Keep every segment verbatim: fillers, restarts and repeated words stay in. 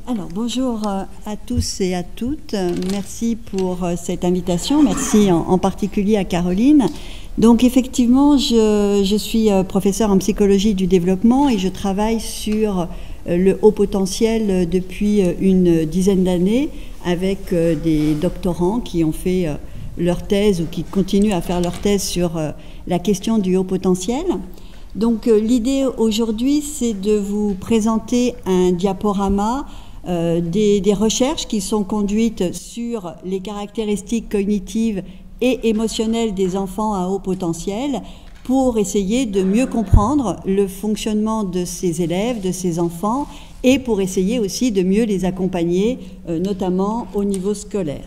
Alors, bonjour à tous et à toutes. Merci pour cette invitation. Merci en, en particulier à Caroline. Donc, effectivement, je, je suis professeure en psychologie du développement et je travaille sur le haut potentiel depuis une dizaine d'années avec des doctorants qui ont fait leur thèse ou qui continuent à faire leur thèse sur la question du haut potentiel. Donc, l'idée aujourd'hui, c'est de vous présenter un diaporama Euh, des, des recherches qui sont conduites sur les caractéristiques cognitives et émotionnelles des enfants à haut potentiel pour essayer de mieux comprendre le fonctionnement de ces élèves, de ces enfants, et pour essayer aussi de mieux les accompagner, euh, notamment au niveau scolaire.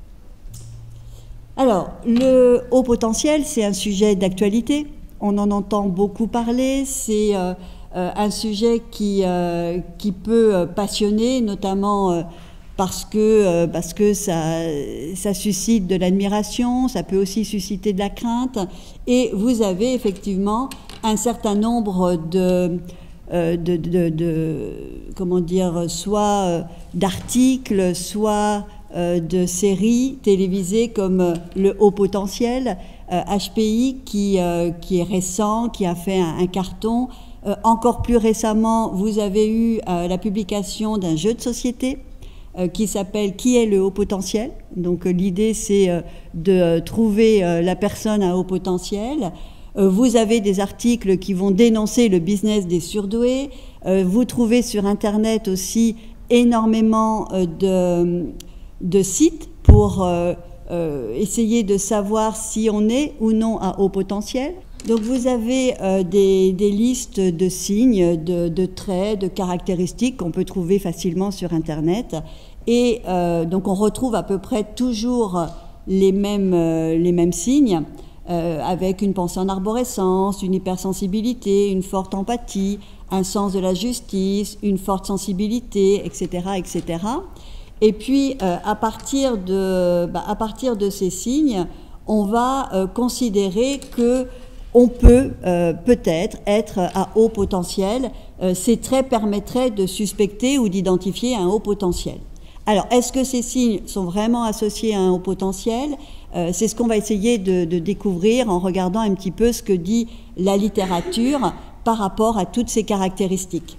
Alors, le haut potentiel, c'est un sujet d'actualité. On en entend beaucoup parler. C'est euh, Euh, un sujet qui, euh, qui peut euh, passionner, notamment euh, parce que, euh, parce que ça, ça suscite de l'admiration, ça peut aussi susciter de la crainte. Et vous avez effectivement un certain nombre de, euh, de, de, de comment dire, soit euh, d'articles, soit euh, de séries télévisées comme euh, Le Haut Potentiel, euh, H P I, qui, euh, qui est récent, qui a fait un, un carton. Euh, encore plus récemment, vous avez eu euh, la publication d'un jeu de société euh, qui s'appelle « Qui est le haut potentiel ?» Donc euh, l'idée, c'est euh, de euh, trouver euh, la personne à haut potentiel. Euh, vous avez des articles qui vont dénoncer le business des surdoués. Euh, vous trouvez sur Internet aussi énormément euh, de, de sites pour euh, euh, essayer de savoir si on est ou non à haut potentiel. Donc vous avez euh, des, des listes de signes, de, de traits, de caractéristiques qu'on peut trouver facilement sur Internet. Et euh, donc on retrouve à peu près toujours les mêmes, euh, les mêmes signes, euh, avec une pensée en arborescence, une hypersensibilité, une forte empathie, un sens de la justice, une forte sensibilité, et cetera, et cetera. Et puis euh, à partir de, bah, à partir de ces signes, on va euh, considérer que on peut euh, peut-être être à haut potentiel. Euh, ces traits permettraient de suspecter ou d'identifier un haut potentiel. Alors, est-ce que ces signes sont vraiment associés à un haut potentiel? euh, C'est ce qu'on va essayer de, de découvrir en regardant un petit peu ce que dit la littérature par rapport à toutes ces caractéristiques.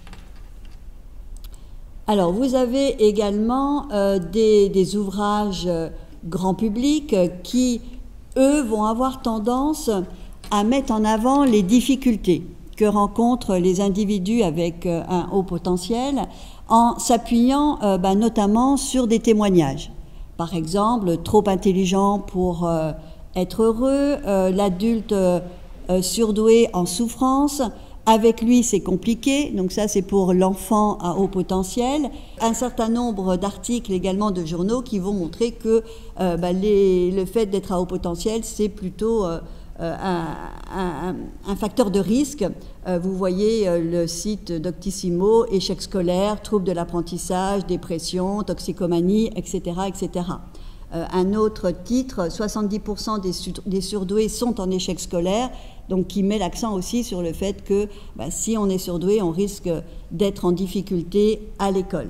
Alors, vous avez également euh, des, des ouvrages grand public qui, eux, vont avoir tendance à mettre en avant les difficultés que rencontrent les individus avec euh, un haut potentiel en s'appuyant euh, bah, notamment sur des témoignages. Par exemple, trop intelligent pour euh, être heureux, euh, l'adulte euh, surdoué en souffrance, avec lui c'est compliqué, donc ça c'est pour l'enfant à haut potentiel. Un certain nombre d'articles également de journaux qui vont montrer que euh, bah, les, le fait d'être à haut potentiel c'est plutôt euh, Un, un, un facteur de risque. Euh, vous voyez euh, le site Doctissimo, échec scolaire, troubles de l'apprentissage, dépression, toxicomanie, et cetera, et cetera. Euh, un autre titre, soixante-dix pour cent des, des surdoués sont en échec scolaire, donc qui met l'accent aussi sur le fait que bah, si on est surdoué, on risque d'être en difficulté à l'école.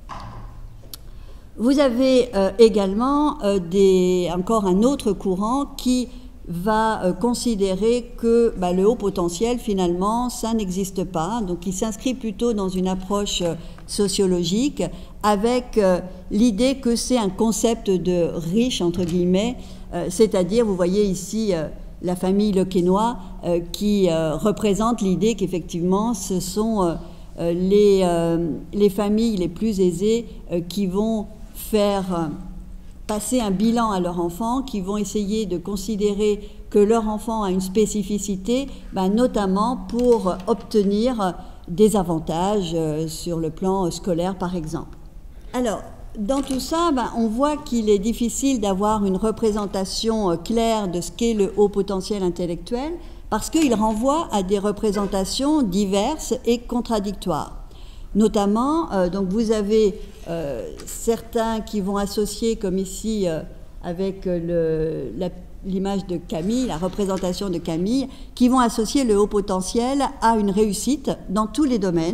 Vous avez euh, également euh, des, encore un autre courant qui va euh, considérer que bah, le haut potentiel, finalement, ça n'existe pas. Donc, il s'inscrit plutôt dans une approche euh, sociologique avec euh, l'idée que c'est un concept de riche, entre guillemets, euh, c'est-à-dire, vous voyez ici euh, la famille Lequesnoy euh, qui euh, représente l'idée qu'effectivement, ce sont euh, les, euh, les familles les plus aisées euh, qui vont faire Euh, passer un bilan à leur enfant, qui vont essayer de considérer que leur enfant a une spécificité, ben notamment pour obtenir des avantages euh, sur le plan scolaire, par exemple. Alors, dans tout ça, ben, on voit qu'il est difficile d'avoir une représentation euh, claire de ce qu'est le haut potentiel intellectuel, parce qu'il renvoie à des représentations diverses et contradictoires. Notamment, euh, donc vous avez euh, certains qui vont associer, comme ici euh, avec l'image de Camille, la représentation de Camille, qui vont associer le haut potentiel à une réussite dans tous les domaines,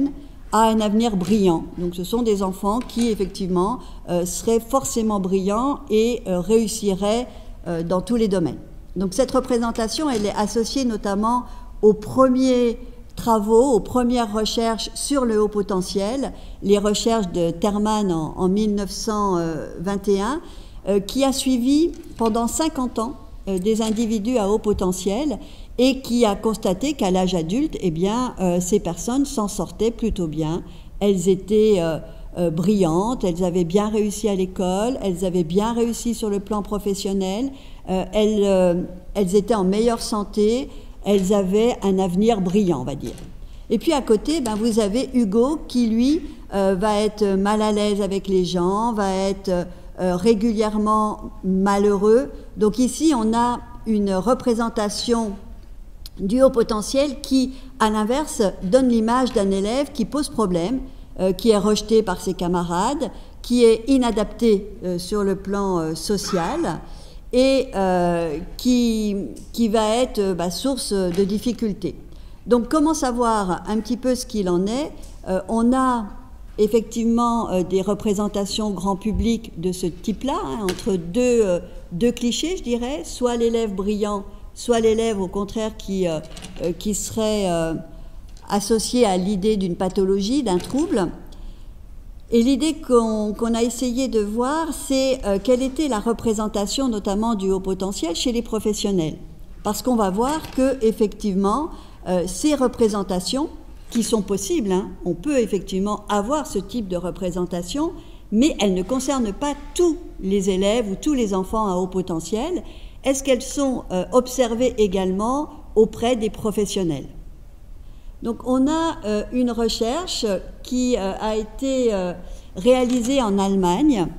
a un avenir brillant. Donc ce sont des enfants qui, effectivement, euh, seraient forcément brillants et euh, réussiraient euh, dans tous les domaines. Donc cette représentation, elle est associée notamment aux premiers travaux, aux premières recherches sur le haut potentiel, les recherches de Terman en, en mille neuf cent vingt et un, euh, qui a suivi pendant cinquante ans euh, des individus à haut potentiel et qui a constaté qu'à l'âge adulte, eh bien, euh, ces personnes s'en sortaient plutôt bien. Elles étaient euh, euh, brillantes, elles avaient bien réussi à l'école, elles avaient bien réussi sur le plan professionnel, euh, elles, euh, elles étaient en meilleure santé, elles avaient un avenir brillant, on va dire. Et puis à côté, ben, vous avez Hugo qui, lui, euh, va être mal à l'aise avec les gens, va être euh, régulièrement malheureux. Donc ici, on a une représentation du haut potentiel qui, à l'inverse, donne l'image d'un élève qui pose problème, euh, qui est rejeté par ses camarades, qui est inadapté euh, sur le plan euh, social et euh, qui, qui va être euh, bah, source de difficultés. Donc comment savoir un petit peu ce qu'il en est? euh, On a effectivement euh, des représentations grand public de ce type-là, hein, entre deux, euh, deux clichés, je dirais, soit l'élève brillant, soit l'élève, au contraire, qui, euh, euh, qui serait euh, associé à l'idée d'une pathologie, d'un trouble. Et l'idée qu'on qu'on a essayé de voir, c'est euh, quelle était la représentation, notamment du haut potentiel, chez les professionnels. Parce qu'on va voir que, effectivement, euh, ces représentations, qui sont possibles, hein, on peut effectivement avoir ce type de représentation, mais elles ne concernent pas tous les élèves ou tous les enfants à haut potentiel. Est-ce qu'elles sont euh, observées également auprès des professionnels? Donc on a euh, une recherche qui euh, a été euh, réalisée en Allemagne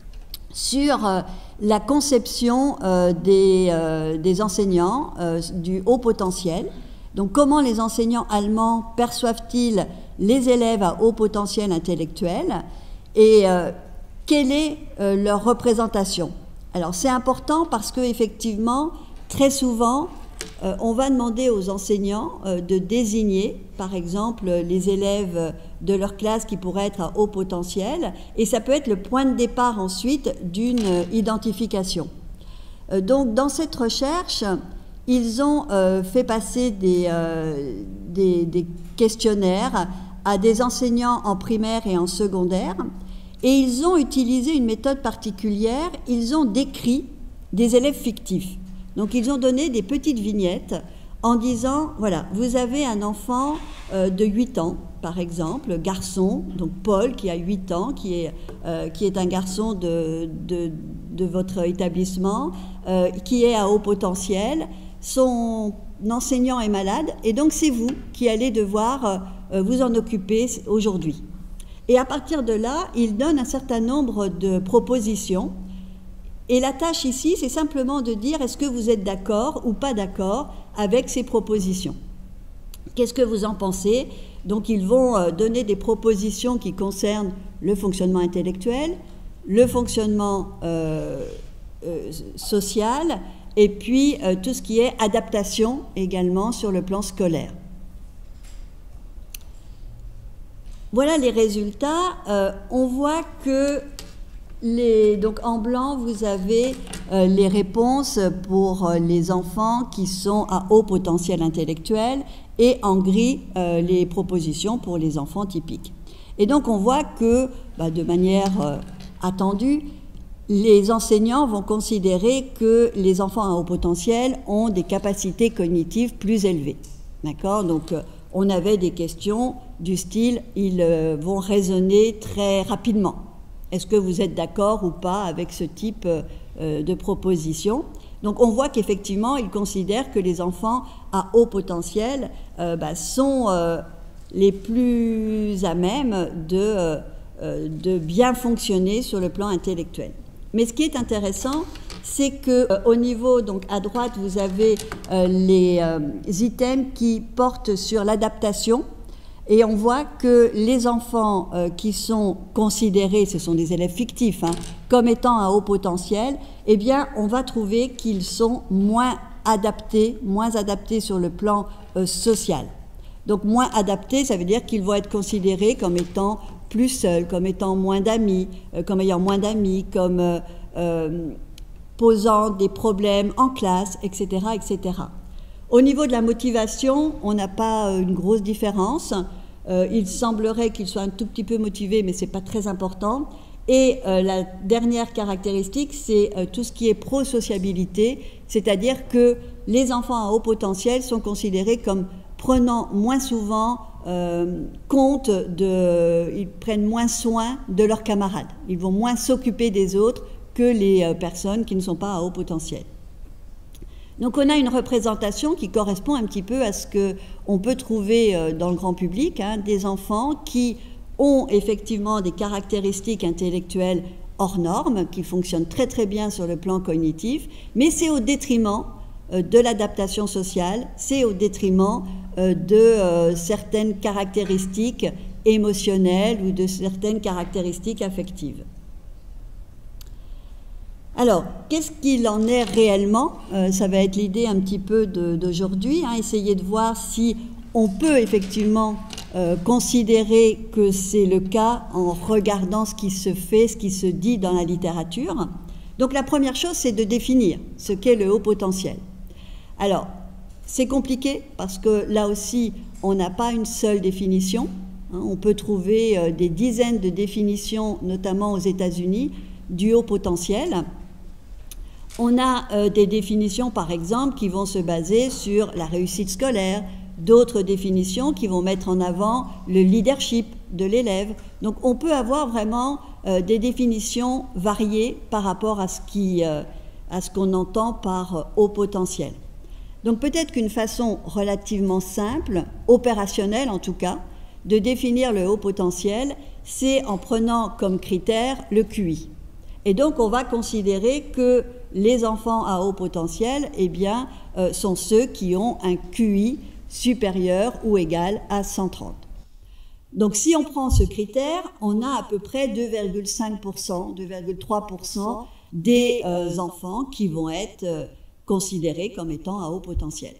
sur euh, la conception euh, des, euh, des enseignants euh, du haut potentiel. Donc comment les enseignants allemands perçoivent-ils les élèves à haut potentiel intellectuel et euh, quelle est euh, leur représentation? Alors c'est important parce qu'effectivement, très souvent, euh, on va demander aux enseignants euh, de désigner, par exemple, les élèves de leur classe qui pourraient être à haut potentiel, et ça peut être le point de départ ensuite d'une identification. Euh, donc dans cette recherche, ils ont euh, fait passer des, euh, des, des questionnaires à des enseignants en primaire et en secondaire, et ils ont utilisé une méthode particulière, ils ont décrit des élèves fictifs. Donc ils ont donné des petites vignettes en disant, voilà, vous avez un enfant euh, de huit ans, par exemple, garçon, donc Paul qui a huit ans, qui est, euh, qui est un garçon de, de, de votre établissement, euh, qui est à haut potentiel, son enseignant est malade, et donc c'est vous qui allez devoir euh, vous en occuper aujourd'hui. Et à partir de là, il donne un certain nombre de propositions. Et la tâche ici, c'est simplement de dire est-ce que vous êtes d'accord ou pas d'accord avec ces propositions. Qu'est-ce que vous en pensez? Donc ils vont donner des propositions qui concernent le fonctionnement intellectuel, le fonctionnement euh, euh, social, et puis euh, tout ce qui est adaptation également sur le plan scolaire. Voilà les résultats. Euh, on voit que, les, donc en blanc, vous avez euh, les réponses pour euh, les enfants qui sont à haut potentiel intellectuel, et en gris, euh, les propositions pour les enfants typiques. Et donc on voit que, bah, de manière euh, attendue, les enseignants vont considérer que les enfants à haut potentiel ont des capacités cognitives plus élevées. D'accord? Donc, euh, on avait des questions du style, ils euh, vont raisonner très rapidement. Est-ce que vous êtes d'accord ou pas avec ce type euh, de proposition? Donc, on voit qu'effectivement, ils considèrent que les enfants à haut potentiel euh, bah, sont euh, les plus à même de, euh, de bien fonctionner sur le plan intellectuel. Mais ce qui est intéressant, c'est que euh, au niveau, donc à droite, vous avez euh, les euh, items qui portent sur l'adaptation, et on voit que les enfants euh, qui sont considérés, ce sont des élèves fictifs, hein, comme étant à haut potentiel, eh bien, on va trouver qu'ils sont moins adaptés, moins adaptés sur le plan euh, social. Donc moins adaptés, ça veut dire qu'ils vont être considérés comme étant plus seuls, comme étant moins d'amis, euh, comme ayant moins d'amis, comme euh, euh, posant des problèmes en classe, et cetera, et cetera. Au niveau de la motivation, on n'a pas une grosse différence. Euh, il semblerait qu'ils soient un tout petit peu motivés, mais ce n'est pas très important. Et euh, la dernière caractéristique, c'est euh, tout ce qui est pro-sociabilité, c'est-à-dire que les enfants à haut potentiel sont considérés comme prenant moins souvent euh, compte de... Ils prennent moins soin de leurs camarades. Ils vont moins s'occuper des autres que les euh, personnes qui ne sont pas à haut potentiel. Donc on a une représentation qui correspond un petit peu à ce qu'on peut trouver euh, dans le grand public, hein, des enfants qui ont effectivement des caractéristiques intellectuelles hors normes, qui fonctionnent très très bien sur le plan cognitif, mais c'est au détriment euh, de l'adaptation sociale, c'est au détriment euh, de euh, certaines caractéristiques émotionnelles ou de certaines caractéristiques affectives. Alors, qu'est-ce qu'il en est réellement? euh, Ça va être l'idée un petit peu d'aujourd'hui, hein, essayer de voir si on peut effectivement euh, considérer que c'est le cas en regardant ce qui se fait, ce qui se dit dans la littérature. Donc la première chose, c'est de définir ce qu'est le haut potentiel. Alors, c'est compliqué parce que là aussi, on n'a pas une seule définition. Hein, on peut trouver euh, des dizaines de définitions, notamment aux États-Unis, du haut potentiel. On a euh, des définitions, par exemple, qui vont se baser sur la réussite scolaire, d'autres définitions qui vont mettre en avant le leadership de l'élève. Donc on peut avoir vraiment euh, des définitions variées par rapport à ce qui, euh, à ce qu'on entend par euh, haut potentiel. Donc peut-être qu'une façon relativement simple, opérationnelle en tout cas, de définir le haut potentiel, c'est en prenant comme critère le Q I. Et donc on va considérer que les enfants à haut potentiel, eh bien, euh, sont ceux qui ont un Q I supérieur ou égal à cent trente. Donc si on prend ce critère, on a à peu près deux virgule cinq pour cent, deux virgule trois pour cent des euh, enfants qui vont être euh, considérés comme étant à haut potentiel.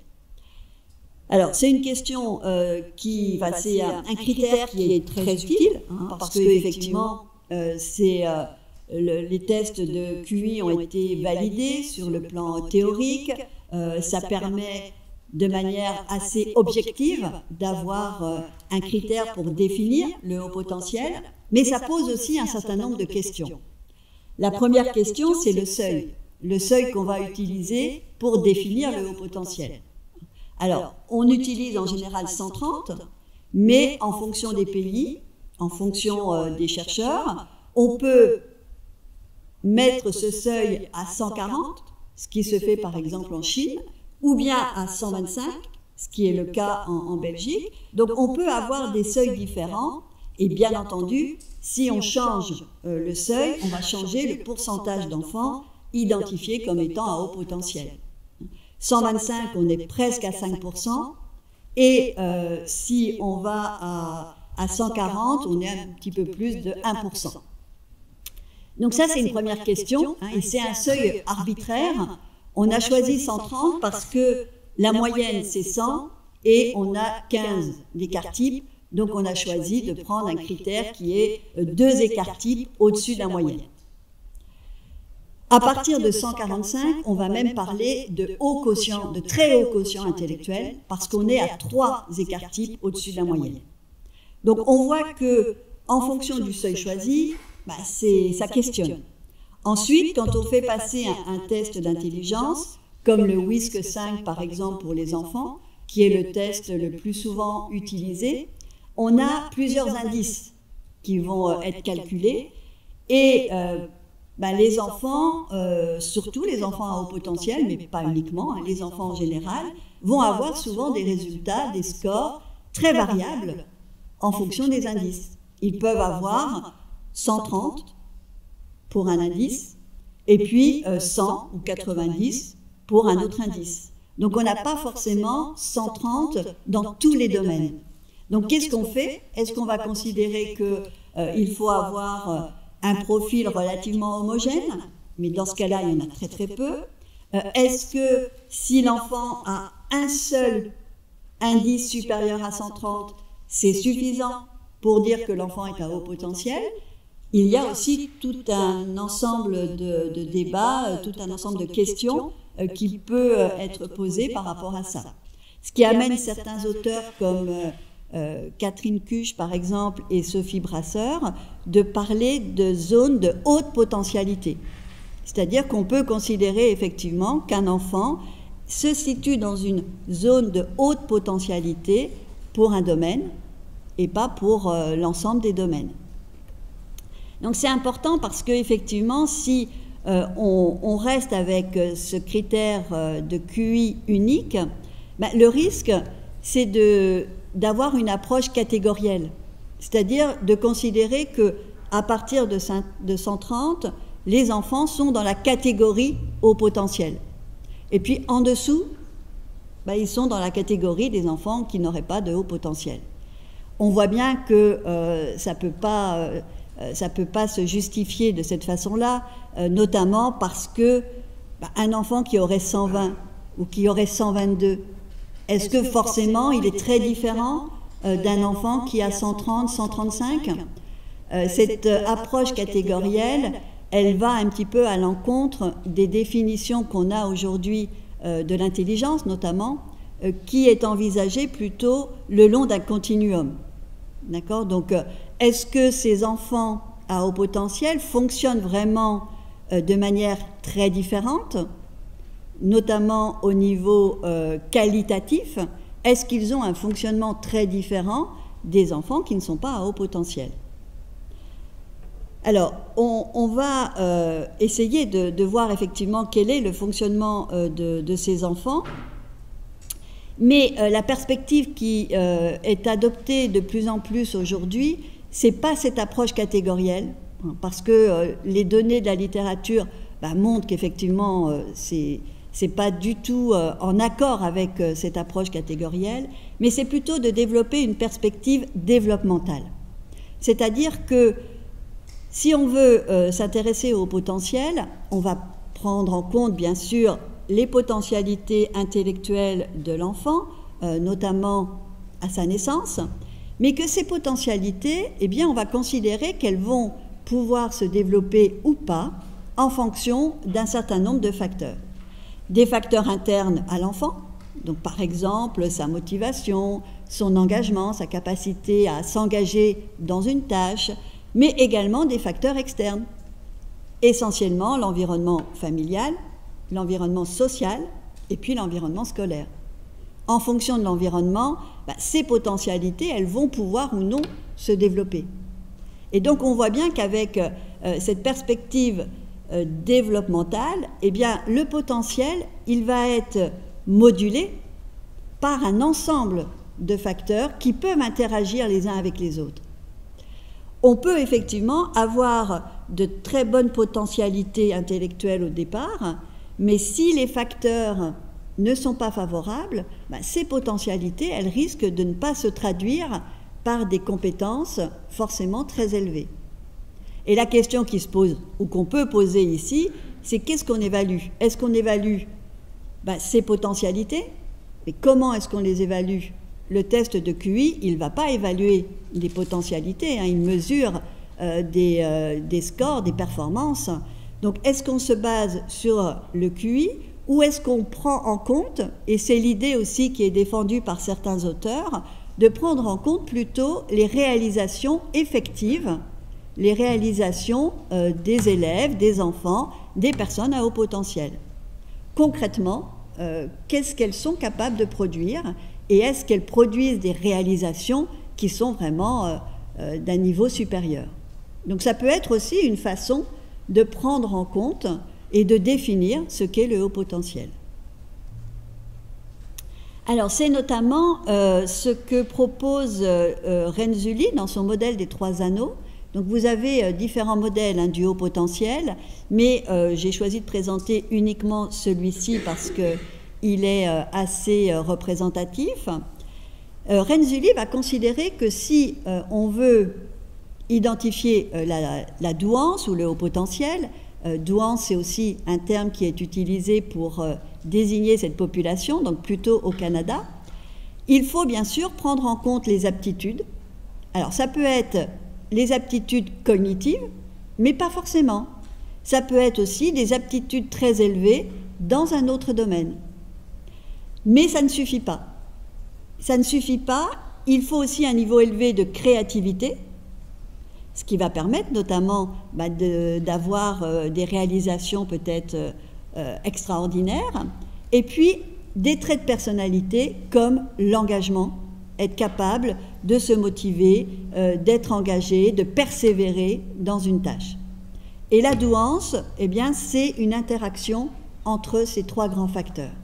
Alors c'est une question euh, qui, enfin, c'est un, un critère qui est très utile, hein, parce qu'effectivement euh, c'est... Euh, Le, les tests de Q I ont été validés sur le plan théorique. Euh, ça permet de manière assez objective d'avoir euh, un critère pour définir le haut potentiel, mais ça pose aussi un certain nombre de questions. La première question, c'est le seuil. Le seuil qu'on va utiliser pour définir le haut potentiel. Alors, on utilise en général cent trente, mais en fonction des pays, en fonction euh, des chercheurs, on peut mettre ce seuil à cent quarante, ce qui se fait par exemple en Chine, ou bien à cent vingt-cinq, ce qui est le cas en, en Belgique. Donc on peut avoir des seuils différents, et bien entendu, si on change euh, le seuil, on va changer le pourcentage d'enfants identifiés comme étant à haut potentiel. cent vingt-cinq, on est presque à cinq pour cent, et euh, si on va à, à cent quarante, on est un petit peu plus de un pour cent. Donc ça, c'est une première question, hein, et c'est un seuil arbitraire. On a choisi cent trente parce que la moyenne, c'est cent, et on a quinze d'écart type, donc on a choisi de prendre un critère qui est deux écarts types au-dessus de la moyenne. À partir de cent quarante-cinq, on va même parler de haut quotient, de très haut quotient intellectuel, parce qu'on est à trois écarts types au-dessus de la moyenne. Donc on voit que, en fonction du seuil choisi, bah, ça questionne. Ensuite, quand on fait passer un, un test d'intelligence, comme le WISC cinq par exemple pour les enfants, qui est le test le plus souvent utilisé, on a plusieurs indices qui vont être calculés, et euh, bah, les enfants, euh, surtout les enfants à haut potentiel, mais pas uniquement, hein, les enfants en général, vont avoir souvent des résultats, des scores très variables en fonction des indices. Ils peuvent avoir cent trente pour un indice, et puis euh, cent ou quatre-vingt-dix pour un autre indice. Donc on n'a pas forcément cent trente dans tous les domaines. Donc qu'est-ce qu'on fait? Est-ce qu'on va considérer qu'il euh, faut avoir euh, un profil relativement homogène? Mais dans ce cas-là, il y en a très très peu. Euh, Est-ce que si l'enfant a un seul indice supérieur à cent trente, c'est suffisant pour dire que l'enfant est à haut potentiel. Il y a aussi tout un ensemble de, de débats, tout un ensemble de questions euh, qui peut être posé par rapport à ça. Ce qui amène certains auteurs comme euh, euh, Catherine Cuche, par exemple, et Sophie Brasseur, de parler de zones de haute potentialité. C'est-à-dire qu'on peut considérer effectivement qu'un enfant se situe dans une zone de haute potentialité pour un domaine et pas pour euh, l'ensemble des domaines. Donc c'est important parce qu'effectivement, si euh, on, on reste avec ce critère euh, de Q I unique, ben, le risque, c'est de, d'avoir une approche catégorielle, c'est-à-dire de considérer qu'à partir de, de cent trente, les enfants sont dans la catégorie haut potentiel. Et puis en dessous, ben, ils sont dans la catégorie des enfants qui n'auraient pas de haut potentiel. On voit bien que euh, ça peut pas... Euh, ça ne peut pas se justifier de cette façon-là, euh, notamment parce que bah, un enfant qui aurait cent vingt ou qui aurait cent vingt-deux, est-ce que forcément il est très différent euh, d'un enfant qui a cent trente, cent trente-cinq? euh, Cette euh, approche catégorielle, elle va un petit peu à l'encontre des définitions qu'on a aujourd'hui euh, de l'intelligence, notamment, euh, qui est envisagée plutôt le long d'un continuum. D'accord? Donc, euh, est-ce que ces enfants à haut potentiel fonctionnent vraiment euh, de manière très différente, notamment au niveau euh, qualitatif? Est-ce qu'ils ont un fonctionnement très différent des enfants qui ne sont pas à haut potentiel? Alors, on, on va euh, essayer de, de voir effectivement quel est le fonctionnement euh, de, de ces enfants. Mais euh, la perspective qui euh, est adoptée de plus en plus aujourd'hui, ce n'est pas cette approche catégorielle, hein, parce que euh, les données de la littérature bah, montrent qu'effectivement, euh, ce n'est pas du tout euh, en accord avec euh, cette approche catégorielle, mais c'est plutôt de développer une perspective développementale. C'est-à-dire que si on veut euh, s'intéresser au potentiel, on va prendre en compte, bien sûr, les potentialités intellectuelles de l'enfant, euh, notamment à sa naissance, mais que ces potentialités, eh bien, on va considérer qu'elles vont pouvoir se développer ou pas en fonction d'un certain nombre de facteurs. Des facteurs internes à l'enfant, donc par exemple sa motivation, son engagement, sa capacité à s'engager dans une tâche, mais également des facteurs externes, essentiellement l'environnement familial, l'environnement social et puis l'environnement scolaire. En fonction de l'environnement, bah, ces potentialités, elles vont pouvoir ou non se développer. Et donc on voit bien qu'avec euh, cette perspective euh, développementale, eh bien, le potentiel, il va être modulé par un ensemble de facteurs qui peuvent interagir les uns avec les autres. On peut effectivement avoir de très bonnes potentialités intellectuelles au départ, mais si les facteurs ne sont pas favorables, ben ces potentialités, elles risquent de ne pas se traduire par des compétences forcément très élevées. Et la question qui se pose, ou qu'on peut poser ici, c'est qu'est-ce qu'on évalue? Est-ce qu'on évalue ben, ces potentialités? Mais comment est-ce qu'on les évalue? Le test de Q I, il ne va pas évaluer des potentialités, hein, il mesure euh, des, euh, des scores, des performances. Donc, est-ce qu'on se base sur le Q I ou est-ce qu'on prend en compte, et c'est l'idée aussi qui est défendue par certains auteurs, de prendre en compte plutôt les réalisations effectives, les réalisations euh, des élèves, des enfants, des personnes à haut potentiel. Concrètement, euh, qu'est-ce qu'elles sont capables de produire et est-ce qu'elles produisent des réalisations qui sont vraiment euh, euh, d'un niveau supérieur? Donc, ça peut être aussi une façon de prendre en compte et de définir ce qu'est le haut potentiel. Alors, c'est notamment euh, ce que propose euh, Renzulli dans son modèle des trois anneaux. Donc, vous avez euh, différents modèles hein, du haut potentiel, mais euh, j'ai choisi de présenter uniquement celui-ci parce qu'il est euh, assez euh, représentatif. Euh, Renzulli va considérer que si euh, on veut identifier euh, la, la douance ou le haut potentiel, euh, douance c'est aussi un terme qui est utilisé pour euh, désigner cette population, donc plutôt au Canada, Il faut bien sûr prendre en compte les aptitudes. Alors ça peut être les aptitudes cognitives, mais pas forcément. Ça peut être aussi des aptitudes très élevées dans un autre domaine. Mais ça ne suffit pas. Ça ne suffit pas, il faut aussi un niveau élevé de créativité, ce qui va permettre notamment bah, d'avoir euh, des réalisations peut-être euh, extraordinaires, et puis des traits de personnalité comme l'engagement, être capable de se motiver, euh, d'être engagé, de persévérer dans une tâche. Et la douance, eh bien, c'est une interaction entre ces trois grands facteurs.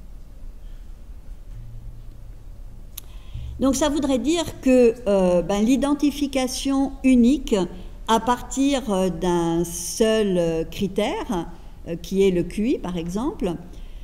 Donc ça voudrait dire que euh, ben, l'identification unique à partir euh, d'un seul euh, critère, euh, qui est le Q I par exemple,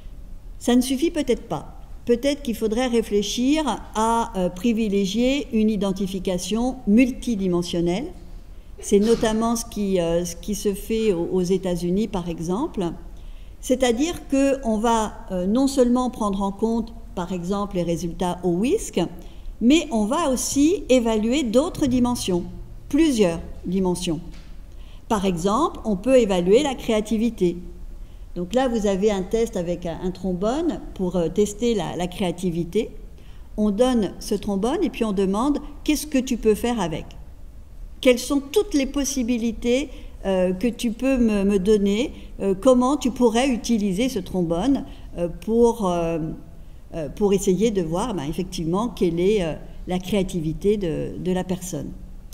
ça ne suffit peut-être pas. Peut-être qu'il faudrait réfléchir à euh, privilégier une identification multidimensionnelle. C'est notamment ce qui, euh, ce qui se fait aux, aux États-Unis par exemple. C'est-à-dire qu'on va euh, non seulement prendre en compte par exemple les résultats au W I S C, mais on va aussi évaluer d'autres dimensions, plusieurs dimensions. Par exemple, on peut évaluer la créativité. Donc là, vous avez un test avec un trombone pour tester la, la créativité. On donne ce trombone et puis on demande qu'est-ce que tu peux faire avec? Quelles sont toutes les possibilités euh, que tu peux me, me donner? euh, Comment tu pourrais utiliser ce trombone euh, pour... Euh, pour essayer de voir ben, effectivement quelle est euh, la créativité de, de la personne.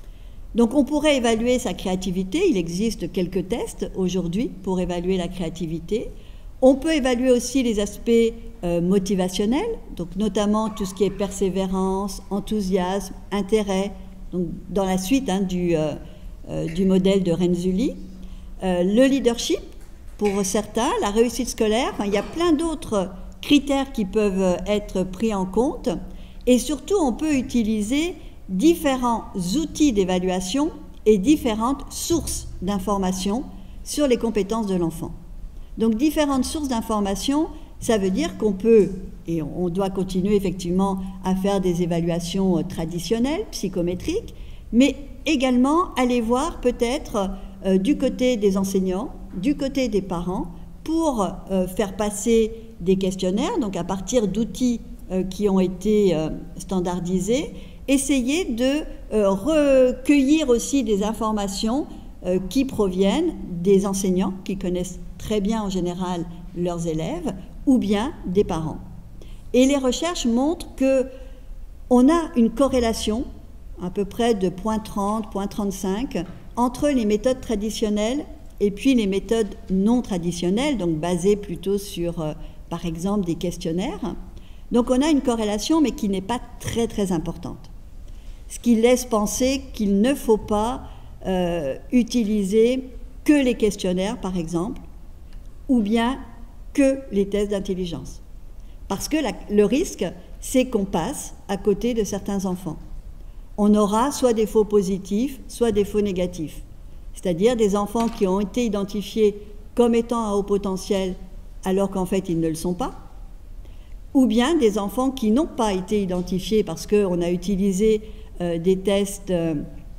Donc on pourrait évaluer sa créativité, il existe quelques tests aujourd'hui pour évaluer la créativité. On peut évaluer aussi les aspects euh, motivationnels, donc notamment tout ce qui est persévérance, enthousiasme, intérêt, donc dans la suite hein, du, euh, euh, du modèle de Renzulli. Euh, le leadership, pour certains, la réussite scolaire, enfin, il y a plein d'autres critères qui peuvent être pris en compte, et surtout on peut utiliser différents outils d'évaluation et différentes sources d'informations sur les compétences de l'enfant. Donc différentes sources d'informations, ça veut dire qu'on peut, et on doit continuer effectivement à faire des évaluations traditionnelles, psychométriques, mais également aller voir peut-être euh, du côté des enseignants, du côté des parents, pour euh, faire passer des questionnaires, donc à partir d'outils euh, qui ont été euh, standardisés, essayer de euh, recueillir aussi des informations euh, qui proviennent des enseignants, qui connaissent très bien en général leurs élèves, ou bien des parents. Et les recherches montrent qu'on a une corrélation, à peu près de zéro virgule trente, zéro virgule trente-cinq, entre les méthodes traditionnelles et puis les méthodes non traditionnelles, donc basées plutôt sur... Euh, par exemple des questionnaires. Donc on a une corrélation mais qui n'est pas très très importante. Ce qui laisse penser qu'il ne faut pas euh, utiliser que les questionnaires par exemple, ou bien que les tests d'intelligence. Parce que la, le risque, c'est qu'on passe à côté de certains enfants. On aura soit des faux positifs, soit des faux négatifs. C'est-à-dire des enfants qui ont été identifiés comme étant à haut potentiel alors qu'en fait ils ne le sont pas, ou bien des enfants qui n'ont pas été identifiés parce qu'on a utilisé euh, des tests euh,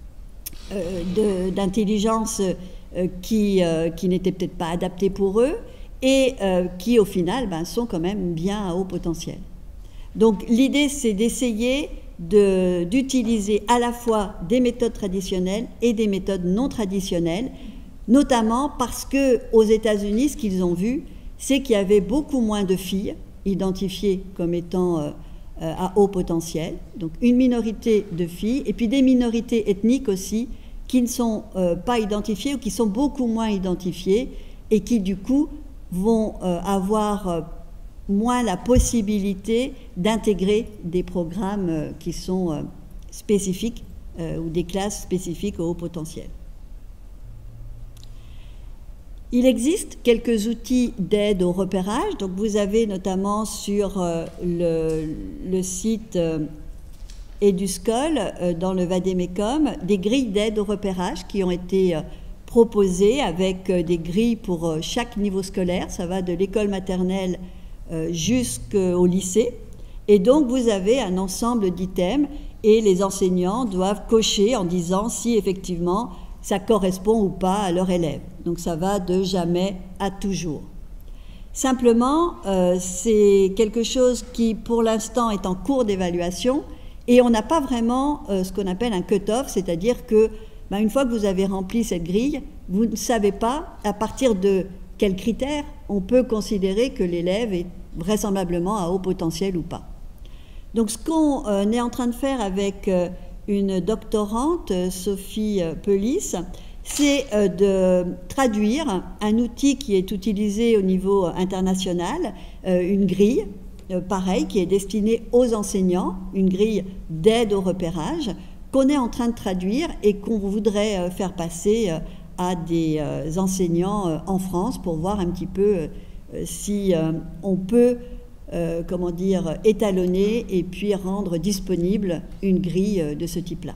euh, d'intelligence euh, qui, euh, qui n'étaient peut-être pas adaptés pour eux et euh, qui au final ben, sont quand même bien à haut potentiel. Donc l'idée c'est d'essayer d'utiliser à la fois des méthodes traditionnelles et des méthodes non traditionnelles, notamment parce qu'aux États-Unis, ce qu'ils ont vu, c'est qu'il y avait beaucoup moins de filles identifiées comme étant euh, euh, à haut potentiel, donc une minorité de filles, et puis des minorités ethniques aussi qui ne sont euh, pas identifiées ou qui sont beaucoup moins identifiées et qui du coup vont euh, avoir euh, moins la possibilité d'intégrer des programmes euh, qui sont euh, spécifiques euh, ou des classes spécifiques au haut potentiel. Il existe quelques outils d'aide au repérage. Donc vous avez notamment sur euh, le, le site euh, EduScol, euh, dans le Vadémécum, des grilles d'aide au repérage qui ont été euh, proposées avec euh, des grilles pour euh, chaque niveau scolaire. Ça va de l'école maternelle euh, jusqu'au lycée. Et donc, vous avez un ensemble d'items et les enseignants doivent cocher en disant si effectivement ça correspond ou pas à leur élève. Donc, ça va de jamais à toujours. Simplement, euh, c'est quelque chose qui, pour l'instant, est en cours d'évaluation et on n'a pas vraiment euh, ce qu'on appelle un cut-off, c'est-à-dire que, ben, une fois que vous avez rempli cette grille, vous ne savez pas à partir de quels critères on peut considérer que l'élève est vraisemblablement à haut potentiel ou pas. Donc, ce qu'on euh, est en train de faire avec euh, une doctorante, Sophie Pelis, c'est euh, de traduire un outil qui est utilisé au niveau international, euh, une grille, euh, pareil, qui est destinée aux enseignants, une grille d'aide au repérage, qu'on est en train de traduire et qu'on voudrait euh, faire passer euh, à des euh, enseignants euh, en France pour voir un petit peu euh, si euh, on peut, euh, comment dire, étalonner et puis rendre disponible une grille euh, de ce type-là.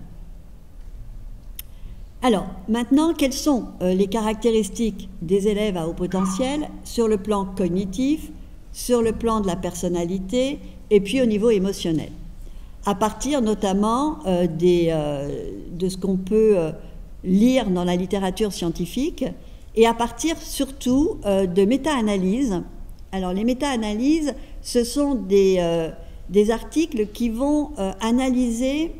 Alors, maintenant, quelles sont euh, les caractéristiques des élèves à haut potentiel sur le plan cognitif, sur le plan de la personnalité et puis au niveau émotionnel, à partir notamment euh, des, euh, de ce qu'on peut euh, lire dans la littérature scientifique et à partir surtout euh, de méta-analyses. Alors, les méta-analyses, ce sont des, euh, des articles qui vont euh, analyser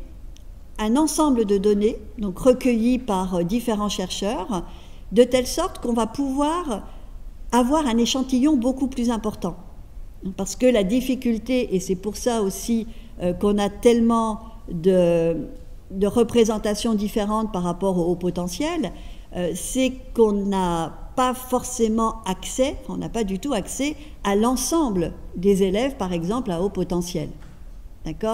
un ensemble de données, donc recueillies par différents chercheurs, de telle sorte qu'on va pouvoir avoir un échantillon beaucoup plus important. Parce que la difficulté, et c'est pour ça aussi euh, qu'on a tellement de, de représentations différentes par rapport au haut potentiel, euh, c'est qu'on n'a pas forcément accès, on n'a pas du tout accès à l'ensemble des élèves, par exemple, à haut potentiel. D'accord ?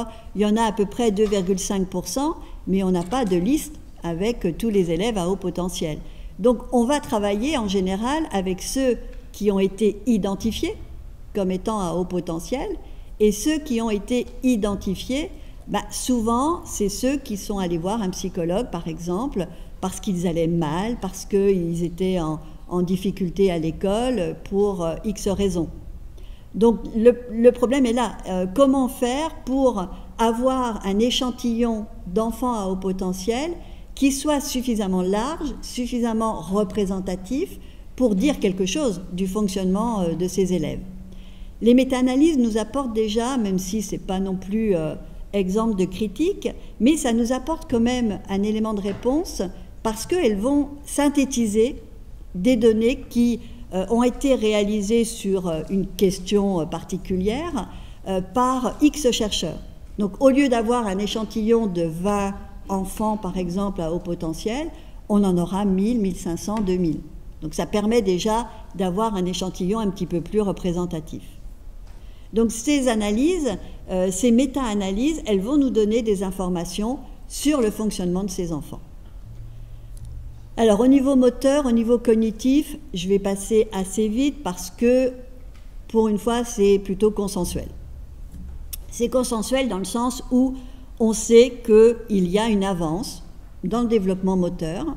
Il y en a à peu près deux virgule cinq pour cent, mais on n'a pas de liste avec tous les élèves à haut potentiel. Donc, on va travailler en général avec ceux qui ont été identifiés comme étant à haut potentiel et ceux qui ont été identifiés, bah, souvent, c'est ceux qui sont allés voir un psychologue, par exemple, parce qu'ils allaient mal, parce qu'ils étaient en, en difficulté à l'école pour euh, X raisons. Donc, le, le problème est là. Euh, comment faire pour avoir un échantillon d'enfants à haut potentiel qui soit suffisamment large, suffisamment représentatif pour dire quelque chose du fonctionnement euh, de ces élèves. Les méta-analyses nous apportent déjà, même si ce n'est pas non plus euh, exemple de critique, mais ça nous apporte quand même un élément de réponse parce qu'elles vont synthétiser des données qui Euh, ont été réalisés sur euh, une question euh, particulière euh, par X chercheurs. Donc, au lieu d'avoir un échantillon de vingt enfants, par exemple, à haut potentiel, on en aura mille, mille cinq cents, deux mille. Donc, ça permet déjà d'avoir un échantillon un petit peu plus représentatif. Donc, ces analyses, euh, ces méta-analyses, elles vont nous donner des informations sur le fonctionnement de ces enfants. Alors, au niveau moteur, au niveau cognitif, je vais passer assez vite parce que, pour une fois, c'est plutôt consensuel. C'est consensuel dans le sens où on sait qu'il y a une avance dans le développement moteur,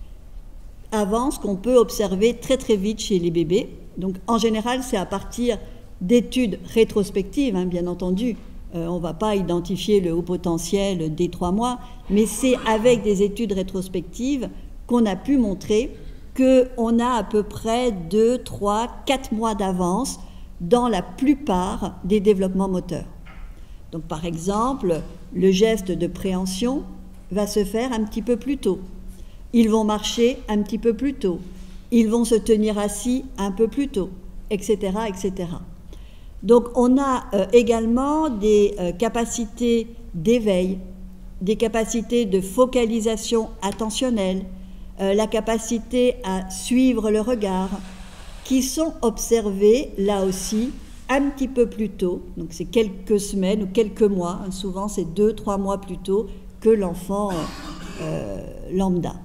avance qu'on peut observer très très vite chez les bébés. Donc, en général, c'est à partir d'études rétrospectives, hein, bien entendu. Euh, on ne va pas identifier le haut potentiel dès trois mois, mais c'est avec des études rétrospectives qu'on a pu montrer qu'on a à peu près deux, trois, quatre mois d'avance dans la plupart des développements moteurs. Donc, par exemple, le geste de préhension va se faire un petit peu plus tôt. Ils vont marcher un petit peu plus tôt. Ils vont se tenir assis un peu plus tôt, et cetera, et cetera. Donc, on a euh, également des euh, capacités d'éveil, des capacités de focalisation attentionnelle, Euh, la capacité à suivre le regard, qui sont observées là aussi un petit peu plus tôt, donc c'est quelques semaines ou quelques mois, hein, souvent c'est deux, trois mois plus tôt que l'enfant euh, lambda.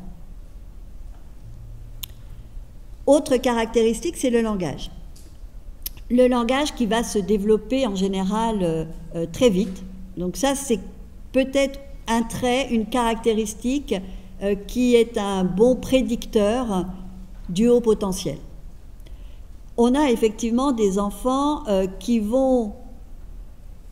Autre caractéristique, c'est le langage. Le langage qui va se développer en général euh, euh, très vite, donc ça c'est peut-être un trait, une caractéristique Euh, qui est un bon prédicteur du haut potentiel. On a effectivement des enfants euh, qui vont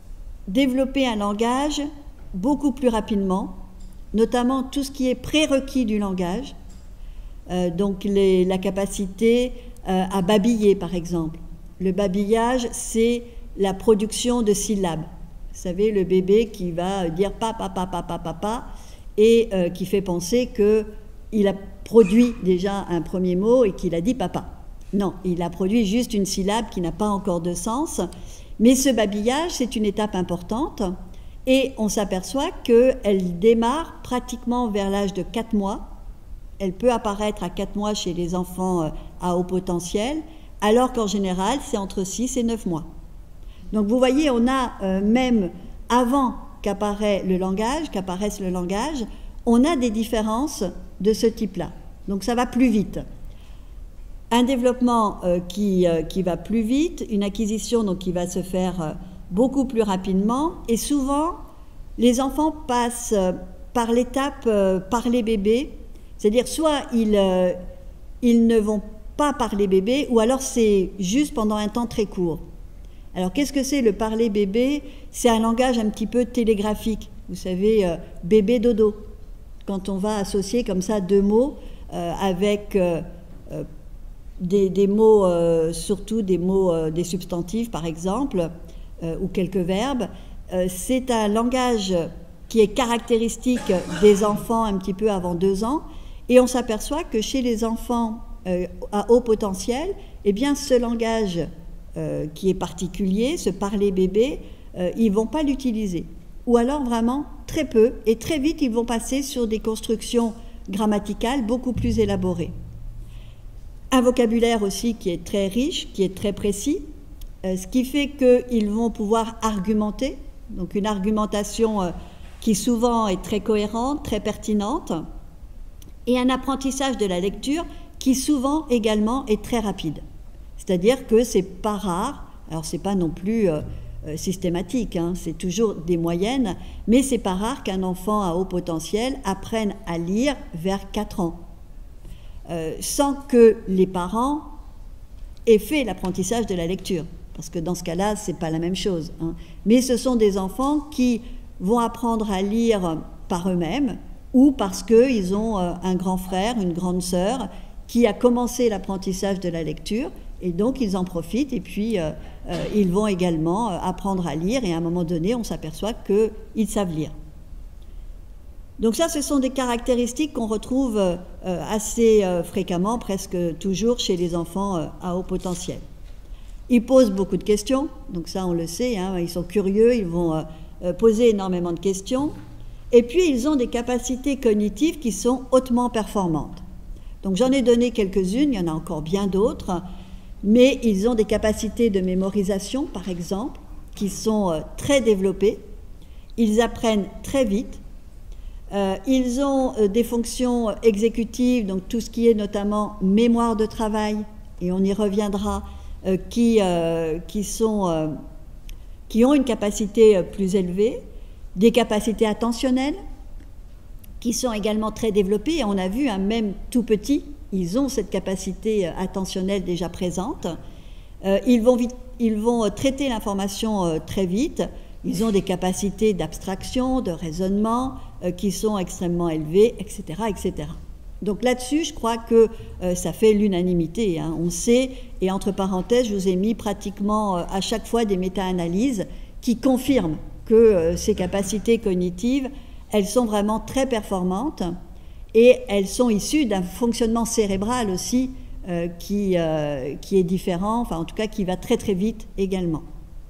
développer un langage beaucoup plus rapidement, notamment tout ce qui est prérequis du langage, euh, donc les, la capacité euh, à babiller par exemple. Le babillage, c'est la production de syllabes. Vous savez, le bébé qui va dire papa, papa, papa, papa, et euh, qui fait penser qu'il a produit déjà un premier mot et qu'il a dit papa. Non, il a produit juste une syllabe qui n'a pas encore de sens. Mais ce babillage, c'est une étape importante et on s'aperçoit qu'elle démarre pratiquement vers l'âge de quatre mois. Elle peut apparaître à quatre mois chez les enfants à haut potentiel, alors qu'en général, c'est entre six et neuf mois. Donc vous voyez, on a euh, même avant qu'apparaît le langage, qu'apparaisse le langage, on a des différences de ce type-là. Donc ça va plus vite. Un développement euh, qui, euh, qui va plus vite, une acquisition donc, qui va se faire euh, beaucoup plus rapidement, et souvent les enfants passent euh, par l'étape euh, parler bébé, c'est-à-dire soit ils, euh, ils ne vont pas parler bébé, ou alors c'est juste pendant un temps très court. Alors qu'est-ce que c'est le parler bébé? C'est un langage un petit peu télégraphique, vous savez, euh, bébé dodo, quand on va associer comme ça deux mots euh, avec euh, euh, des, des mots, euh, surtout des mots, euh, des substantifs par exemple, euh, ou quelques verbes. Euh, c'est un langage qui est caractéristique des enfants un petit peu avant deux ans, et on s'aperçoit que chez les enfants euh, à haut potentiel, eh bien ce langage euh, qui est particulier, ce parler bébé, euh, ils ne vont pas l'utiliser. Ou alors vraiment très peu, et très vite ils vont passer sur des constructions grammaticales beaucoup plus élaborées. Un vocabulaire aussi qui est très riche, qui est très précis, euh, ce qui fait qu'ils vont pouvoir argumenter, donc une argumentation euh, qui souvent est très cohérente, très pertinente, et un apprentissage de la lecture qui souvent également est très rapide. C'est-à-dire que c'est pas rare, alors c'est pas non plus euh, euh, systématique, hein, c'est toujours des moyennes, mais c'est pas rare qu'un enfant à haut potentiel apprenne à lire vers quatre ans. Euh, sans que les parents aient fait l'apprentissage de la lecture, parce que dans ce cas-là, ce n'est pas la même chose. Hein. Mais ce sont des enfants qui vont apprendre à lire par eux-mêmes, ou parce qu'ils ont euh, un grand frère, une grande sœur, qui a commencé l'apprentissage de la lecture, et donc ils en profitent, et puis euh, euh, ils vont également euh, apprendre à lire, et à un moment donné, on s'aperçoit qu'ils savent lire. Donc ça, ce sont des caractéristiques qu'on retrouve euh, assez euh, fréquemment, presque toujours chez les enfants euh, à haut potentiel. Ils posent beaucoup de questions, donc ça on le sait, hein, ils sont curieux, ils vont euh, poser énormément de questions, et puis ils ont des capacités cognitives qui sont hautement performantes. Donc j'en ai donné quelques-unes, il y en a encore bien d'autres, mais ils ont des capacités de mémorisation, par exemple, qui sont euh, très développées, ils apprennent très vite. Euh, ils ont euh, des fonctions exécutives, donc tout ce qui est notamment mémoire de travail, et on y reviendra, euh, qui, euh, qui, sont, euh, qui ont une capacité euh, plus élevée, des capacités attentionnelles, qui sont également très développées, et on a vu, hein, même tout petit, ils ont cette capacité euh, attentionnelle déjà présente. Euh, ils, vont vite, ils vont euh, traiter l'information euh, très vite. Ils ont des capacités d'abstraction, de raisonnement euh, qui sont extrêmement élevées, et cetera, et cetera. Donc là-dessus, je crois que euh, ça fait l'unanimité. Hein. On sait, et entre parenthèses, je vous ai mis pratiquement euh, à chaque fois des méta-analyses qui confirment que euh, ces capacités cognitives, elles sont vraiment très performantes et elles sont issues d'un fonctionnement cérébral aussi euh, qui, euh, qui est différent, enfin en tout cas qui va très très vite également.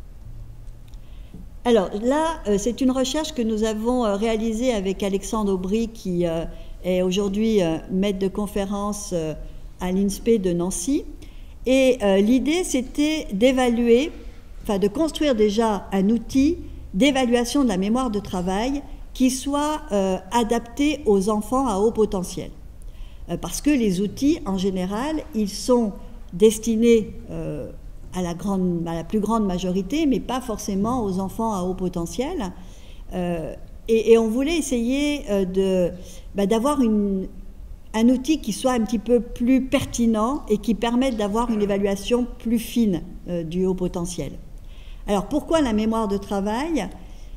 Alors là, euh, c'est une recherche que nous avons euh, réalisée avec Alexandre Aubry, qui euh, est aujourd'hui euh, maître de conférence euh, à l'I N S P E de Nancy. Et euh, l'idée, c'était d'évaluer, enfin de construire déjà un outil d'évaluation de la mémoire de travail qui soit euh, adapté aux enfants à haut potentiel. Euh, parce que les outils, en général, ils sont destinés euh, À la, grande, à la plus grande majorité, mais pas forcément aux enfants à haut potentiel. Euh, et, et on voulait essayer euh, de, bah, d'avoir une, un outil qui soit un petit peu plus pertinent et qui permette d'avoir une évaluation plus fine euh, du haut potentiel. Alors pourquoi la mémoire de travail ?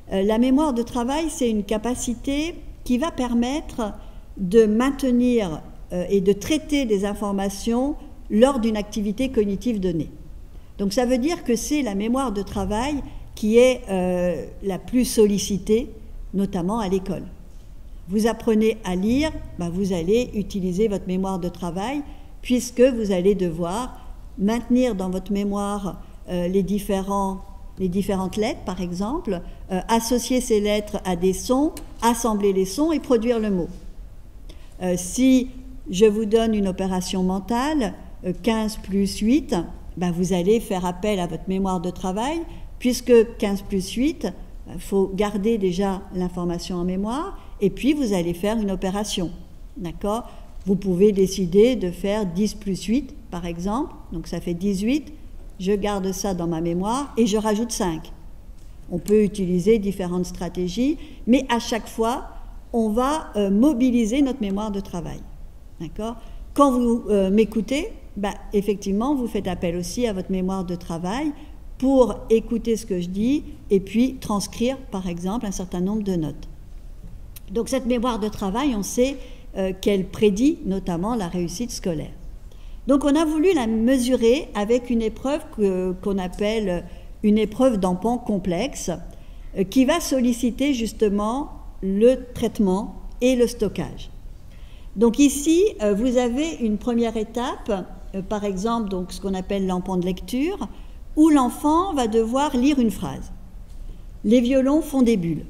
Euh, la mémoire de travail, c'est une capacité qui va permettre de maintenir euh, et de traiter des informations lors d'une activité cognitive donnée. Donc ça veut dire que c'est la mémoire de travail qui est euh, la plus sollicitée, notamment à l'école. Vous apprenez à lire, ben vous allez utiliser votre mémoire de travail puisque vous allez devoir maintenir dans votre mémoire euh, les, différents, les différentes lettres, par exemple, euh, associer ces lettres à des sons, assembler les sons et produire le mot. Euh, si je vous donne une opération mentale, euh, quinze plus huit, ben vous allez faire appel à votre mémoire de travail, puisque quinze plus huit, il faut garder déjà l'information en mémoire, et puis vous allez faire une opération, d'accord? Vous pouvez décider de faire dix plus huit, par exemple, donc ça fait dix-huit, je garde ça dans ma mémoire et je rajoute cinq. On peut utiliser différentes stratégies, mais à chaque fois, on va euh, mobiliser notre mémoire de travail, d'accord? Quand vous euh, m'écoutez, bah, effectivement, vous faites appel aussi à votre mémoire de travail pour écouter ce que je dis et puis transcrire, par exemple, un certain nombre de notes. Donc cette mémoire de travail, on sait euh, qu'elle prédit notamment la réussite scolaire. Donc on a voulu la mesurer avec une épreuve que, qu'on appelle une épreuve d'Empan complexe euh, qui va solliciter justement le traitement et le stockage. Donc ici, euh, vous avez une première étape, euh, par exemple donc, ce qu'on appelle l'Empan de lecture, où l'enfant va devoir lire une phrase. Les violons font des bulles.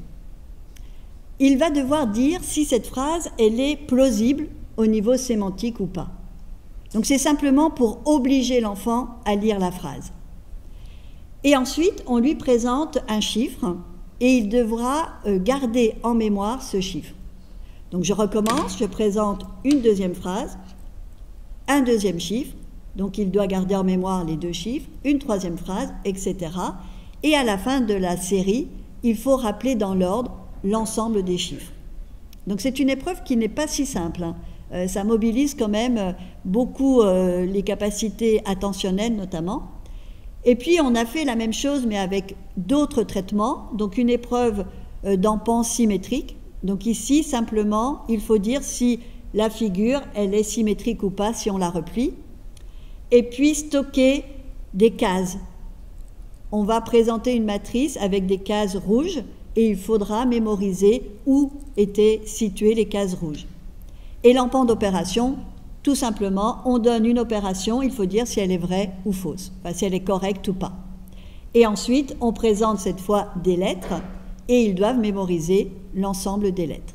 Il va devoir dire si cette phrase, elle est plausible au niveau sémantique ou pas. Donc c'est simplement pour obliger l'enfant à lire la phrase. Et ensuite, on lui présente un chiffre et il devra garder en mémoire ce chiffre. Donc je recommence, je présente une deuxième phrase, un deuxième chiffre, donc il doit garder en mémoire les deux chiffres, une troisième phrase, et cetera. Et à la fin de la série, il faut rappeler dans l'ordre l'ensemble des chiffres. Donc c'est une épreuve qui n'est pas si simple, hein. Euh, ça mobilise quand même euh, beaucoup euh, les capacités attentionnelles notamment. Et puis on a fait la même chose mais avec d'autres traitements, donc une épreuve euh, d'Empan symétrique. Donc ici simplement il faut dire si la figure elle est symétrique ou pas si on la replie. Et puis stocker des cases. On va présenter une matrice avec des cases rouges et il faudra mémoriser où étaient situées les cases rouges. Et l'Empan d'opération, tout simplement, on donne une opération, il faut dire si elle est vraie ou fausse, enfin, si elle est correcte ou pas. Et ensuite, on présente cette fois des lettres et ils doivent mémoriser l'ensemble des lettres.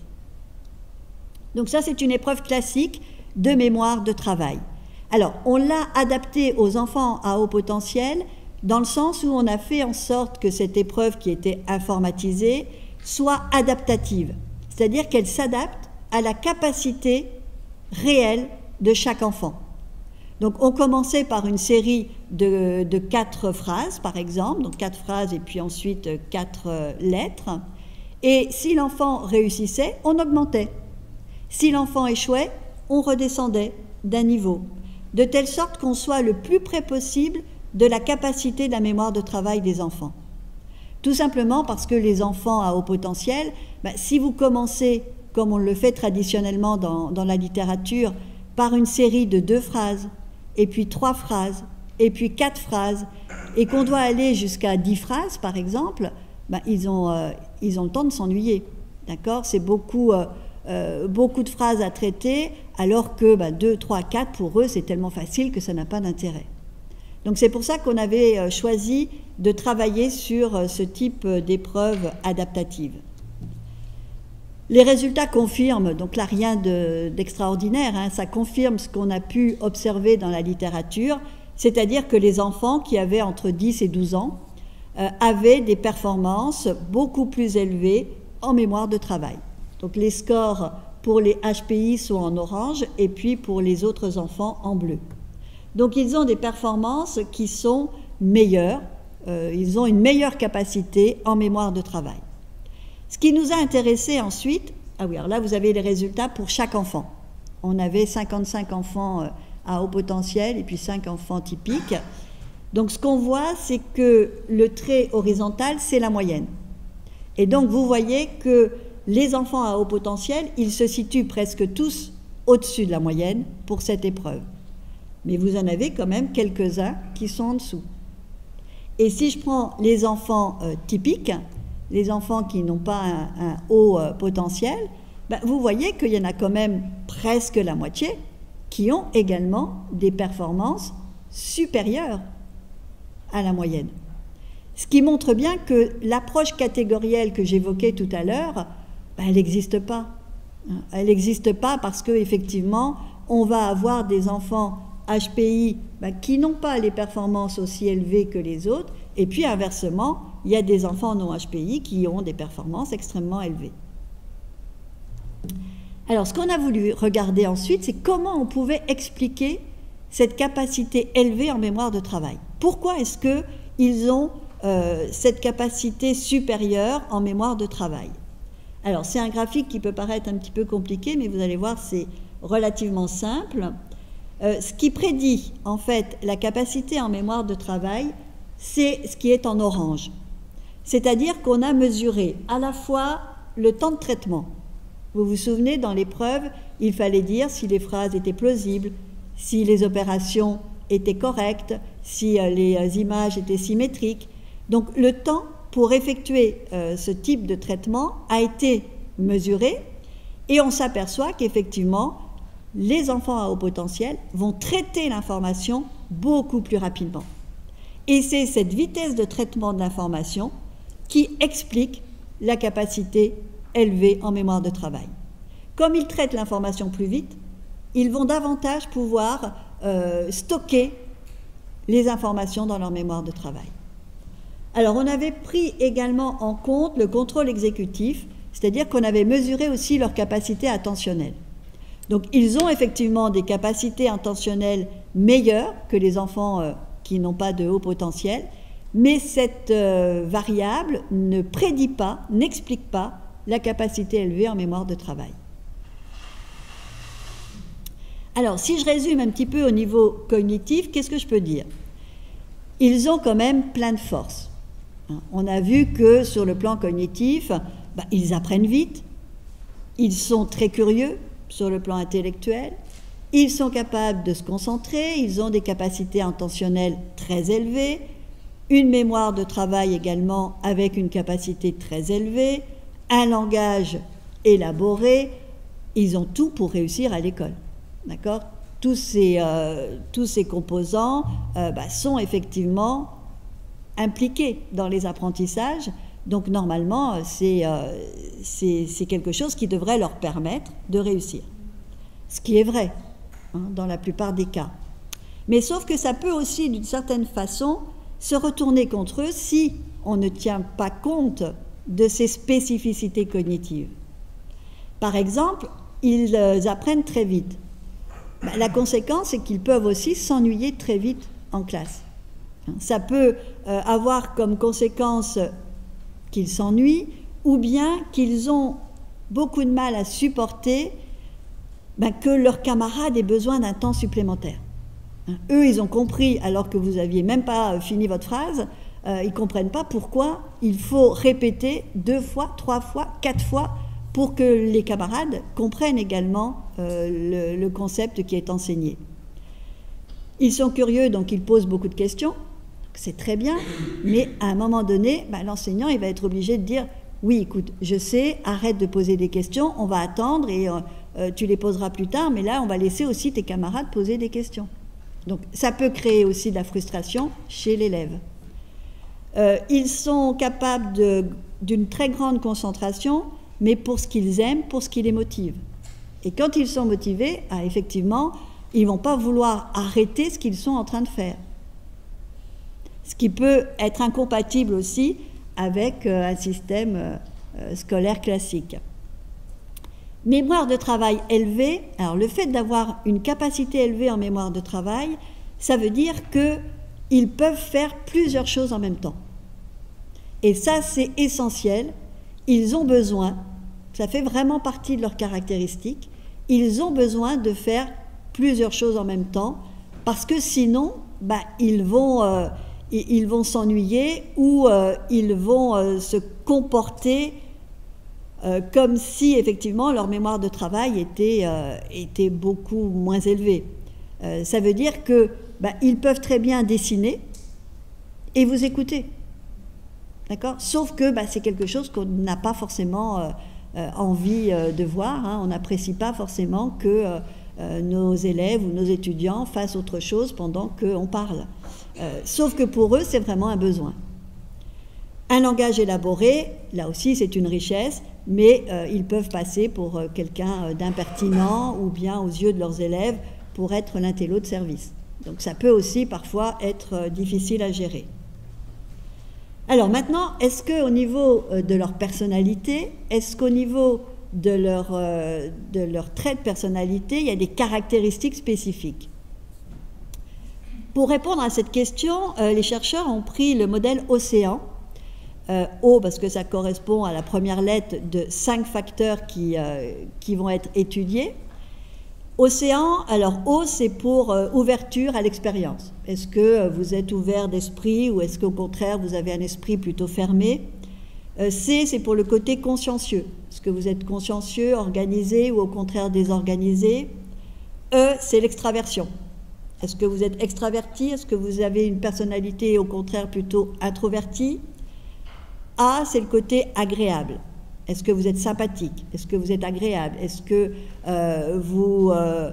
Donc ça, c'est une épreuve classique de mémoire de travail. Alors, on l'a adaptée aux enfants à haut potentiel dans le sens où on a fait en sorte que cette épreuve qui était informatisée soit adaptative, c'est-à-dire qu'elle s'adapte à la capacité réelle de chaque enfant. Donc on commençait par une série de, de quatre phrases, par exemple, donc quatre phrases et puis ensuite quatre lettres, et si l'enfant réussissait, on augmentait. Si l'enfant échouait, on redescendait d'un niveau, de telle sorte qu'on soit le plus près possible de la capacité de la mémoire de travail des enfants. Tout simplement parce que les enfants à haut potentiel, ben, si vous commencez, comme on le fait traditionnellement dans, dans la littérature, par une série de deux phrases, et puis trois phrases, et puis quatre phrases, et qu'on doit aller jusqu'à dix phrases, par exemple, ben, ils, ont, euh, ils ont le temps de s'ennuyer. D'accord ? C'est beaucoup, euh, euh, beaucoup de phrases à traiter, alors que ben, deux, trois, quatre, pour eux, c'est tellement facile que ça n'a pas d'intérêt. Donc c'est pour ça qu'on avait choisi de travailler sur ce type d'épreuve adaptative. Les résultats confirment, donc là rien de, d'extraordinaire, hein, ça confirme ce qu'on a pu observer dans la littérature, c'est-à-dire que les enfants qui avaient entre dix et douze ans euh, avaient des performances beaucoup plus élevées en mémoire de travail. Donc les scores pour les H P I sont en orange et puis pour les autres enfants en bleu. Donc ils ont des performances qui sont meilleures, euh, ils ont une meilleure capacité en mémoire de travail. Ce qui nous a intéressé ensuite, ah oui, alors là vous avez les résultats pour chaque enfant. On avait cinquante-cinq enfants à haut potentiel et puis cinq enfants typiques. Donc ce qu'on voit, c'est que le trait horizontal, c'est la moyenne. Et donc vous voyez que les enfants à haut potentiel, ils se situent presque tous au-dessus de la moyenne pour cette épreuve. Mais vous en avez quand même quelques-uns qui sont en dessous. Et si je prends les enfants euh, typiques, les enfants qui n'ont pas un, un haut euh, potentiel, ben, vous voyez qu'il y en a quand même presque la moitié qui ont également des performances supérieures à la moyenne. Ce qui montre bien que l'approche catégorielle que j'évoquais tout à l'heure, ben, elle n'existe pas. Elle n'existe pas parce qu'effectivement, on va avoir des enfants H P I ben, qui n'ont pas les performances aussi élevées que les autres, et puis inversement, il y a des enfants non H P I qui ont des performances extrêmement élevées. Alors, ce qu'on a voulu regarder ensuite, c'est comment on pouvait expliquer cette capacité élevée en mémoire de travail. Pourquoi est-ce qu'ils ont euh, cette capacité supérieure en mémoire de travail? Alors, c'est un graphique qui peut paraître un petit peu compliqué, mais vous allez voir, c'est relativement simple. Euh, ce qui prédit, en fait, la capacité en mémoire de travail, c'est ce qui est en orange. C'est-à-dire qu'on a mesuré à la fois le temps de traitement. Vous vous souvenez, dans l'épreuve, il fallait dire si les phrases étaient plausibles, si les opérations étaient correctes, si euh, les euh, images étaient symétriques. Donc, le temps pour effectuer euh, ce type de traitement a été mesuré et on s'aperçoit qu'effectivement, les enfants à haut potentiel vont traiter l'information beaucoup plus rapidement. Et c'est cette vitesse de traitement de l'information qui explique la capacité élevée en mémoire de travail. Comme ils traitent l'information plus vite, ils vont davantage pouvoir euh, stocker les informations dans leur mémoire de travail. Alors, on avait pris également en compte le contrôle exécutif, c'est-à-dire qu'on avait mesuré aussi leur capacité attentionnelle. Donc, ils ont effectivement des capacités intentionnelles meilleures que les enfants euh, qui n'ont pas de haut potentiel, mais cette euh, variable ne prédit pas, n'explique pas la capacité élevée en mémoire de travail. Alors, si je résume un petit peu au niveau cognitif, qu'est-ce que je peux dire? Ils ont quand même plein de forces. On a vu que sur le plan cognitif, bah, ils apprennent vite, ils sont très curieux sur le plan intellectuel, ils sont capables de se concentrer, ils ont des capacités intentionnelles très élevées, une mémoire de travail également avec une capacité très élevée, un langage élaboré, ils ont tout pour réussir à l'école. D'accord ? Tous ces, euh, tous ces composants euh, bah, sont effectivement impliqués dans les apprentissages, donc normalement c'est euh, c'est, c'est quelque chose qui devrait leur permettre de réussir. Ce qui est vrai hein, dans la plupart des cas. Mais sauf que ça peut aussi d'une certaine façon se retourner contre eux si on ne tient pas compte de ces spécificités cognitives. Par exemple, ils apprennent très vite. Ben, la conséquence, c'est qu'ils peuvent aussi s'ennuyer très vite en classe. Ça peut euh, avoir comme conséquence qu'ils s'ennuient ou bien qu'ils ont beaucoup de mal à supporter ben, que leurs camarades aient besoin d'un temps supplémentaire. Hein, eux, ils ont compris, alors que vous n'aviez même pas fini votre phrase, euh, ils ne comprennent pas pourquoi il faut répéter deux fois, trois fois, quatre fois pour que les camarades comprennent également euh, le, le concept qui est enseigné. Ils sont curieux, donc ils posent beaucoup de questions, c'est très bien, mais à un moment donné, ben, l'enseignant il va être obligé de dire « Oui, écoute, je sais, arrête de poser des questions, on va attendre et euh, euh, tu les poseras plus tard, mais là, on va laisser aussi tes camarades poser des questions. » Donc, ça peut créer aussi de la frustration chez l'élève. Euh, ils sont capables de, d'une très grande concentration, mais pour ce qu'ils aiment, pour ce qui les motive. Et quand ils sont motivés, ah, effectivement, ils ne vont pas vouloir arrêter ce qu'ils sont en train de faire. Ce qui peut être incompatible aussi avec euh, un système euh, scolaire classique. Mémoire de travail élevée, alors le fait d'avoir une capacité élevée en mémoire de travail, ça veut dire qu'ils peuvent faire plusieurs choses en même temps. Et ça, c'est essentiel. Ils ont besoin, ça fait vraiment partie de leurs caractéristiques, ils ont besoin de faire plusieurs choses en même temps, parce que sinon, bah, ils vont, euh, ils vont s'ennuyer ou euh, ils vont euh, se comporter euh, comme si effectivement leur mémoire de travail était, euh, était beaucoup moins élevée. Euh, ça veut dire que bah, ils peuvent très bien dessiner et vous écouter, d'accord? Sauf que bah, c'est quelque chose qu'on n'a pas forcément euh, euh, envie euh, de voir, hein. On n'apprécie pas forcément que euh, euh, nos élèves ou nos étudiants fassent autre chose pendant qu'on parle. Euh, sauf que pour eux, c'est vraiment un besoin. Un langage élaboré, là aussi, c'est une richesse, mais euh, ils peuvent passer pour euh, quelqu'un d'impertinent ou bien aux yeux de leurs élèves pour être l'intello de service. Donc ça peut aussi parfois être euh, difficile à gérer. Alors maintenant, est-ce qu'au niveau euh, de leur personnalité, est-ce qu'au niveau de leur, euh, de leur trait de personnalité, il y a des caractéristiques spécifiques? Pour répondre à cette question, euh, les chercheurs ont pris le modèle Océan, euh, O parce que ça correspond à la première lettre de cinq facteurs qui, euh, qui vont être étudiés. Océan, alors O c'est pour euh, ouverture à l'expérience. Est-ce que euh, vous êtes ouvert d'esprit ou est-ce qu'au contraire vous avez un esprit plutôt fermé? euh, C c'est pour le côté consciencieux. Est-ce que vous êtes consciencieux, organisé ou au contraire désorganisé? E c'est l'extraversion. Est-ce que vous êtes extraverti? Est-ce que vous avez une personnalité au contraire plutôt introvertie? A, c'est le côté agréable. Est-ce que vous êtes sympathique? Est-ce que vous êtes agréable? Est-ce que euh, vous, euh,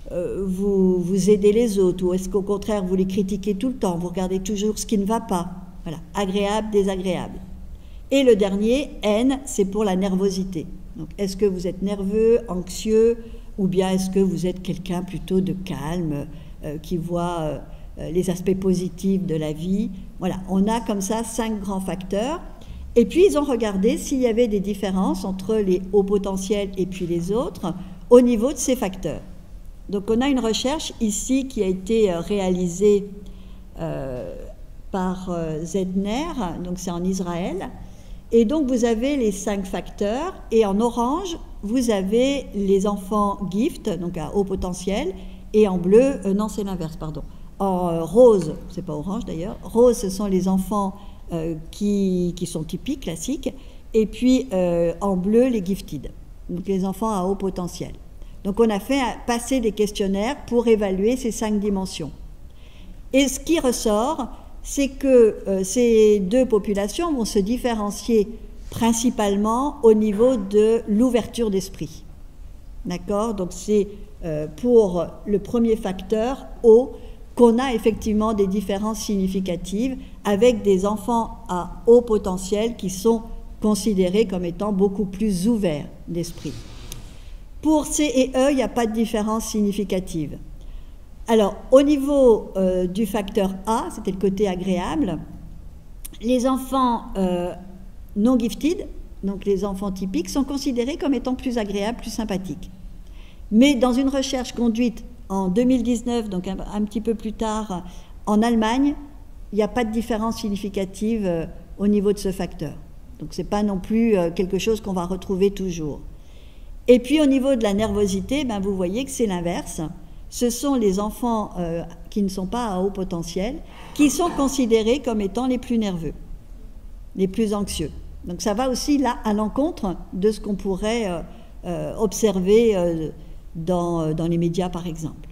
vous, vous aidez les autres? Ou est-ce qu'au contraire vous les critiquez tout le temps? Vous regardez toujours ce qui ne va pas? Voilà, agréable, désagréable. Et le dernier, N, c'est pour la nervosité. Donc, est-ce que vous êtes nerveux, anxieux, ou bien est-ce que vous êtes quelqu'un plutôt de calme, Euh, qui voit euh, les aspects positifs de la vie? Voilà, on a comme ça cinq grands facteurs. Et puis, ils ont regardé s'il y avait des différences entre les hauts potentiels et puis les autres au niveau de ces facteurs. Donc, on a une recherche ici qui a été réalisée euh, par euh, Zedner, donc c'est en Israël. Et donc, vous avez les cinq facteurs, et en orange, vous avez les enfants gift, donc à haut potentiel, et en bleu, euh, non c'est l'inverse, pardon. En euh, rose, c'est pas orange d'ailleurs, rose ce sont les enfants euh, qui, qui sont typiques, classiques, et puis euh, en bleu les gifted, donc les enfants à haut potentiel. Donc on a fait passer des questionnaires pour évaluer ces cinq dimensions. Et ce qui ressort, c'est que euh, ces deux populations vont se différencier principalement au niveau de l'ouverture d'esprit. D'accord? Donc c'est euh, pour le premier facteur, O, qu'on a effectivement des différences significatives avec des enfants à haut potentiel qui sont considérés comme étant beaucoup plus ouverts d'esprit. Pour C et E, il n'y a pas de différence significative. Alors, au niveau euh, du facteur A, c'était le côté agréable, les enfants euh, non gifted, donc les enfants typiques, sont considérés comme étant plus agréables, plus sympathiques. Mais dans une recherche conduite en deux mille dix-neuf, donc un, un petit peu plus tard, en Allemagne, il n'y a pas de différence significative euh, au niveau de ce facteur. Donc ce n'est pas non plus euh, quelque chose qu'on va retrouver toujours. Et puis au niveau de la nervosité, ben, vous voyez que c'est l'inverse. Ce sont les enfants euh, qui ne sont pas à haut potentiel, qui sont considérés comme étant les plus nerveux, les plus anxieux. Donc ça va aussi là à l'encontre de ce qu'on pourrait euh, euh, observer euh, dans, dans les médias par exemple.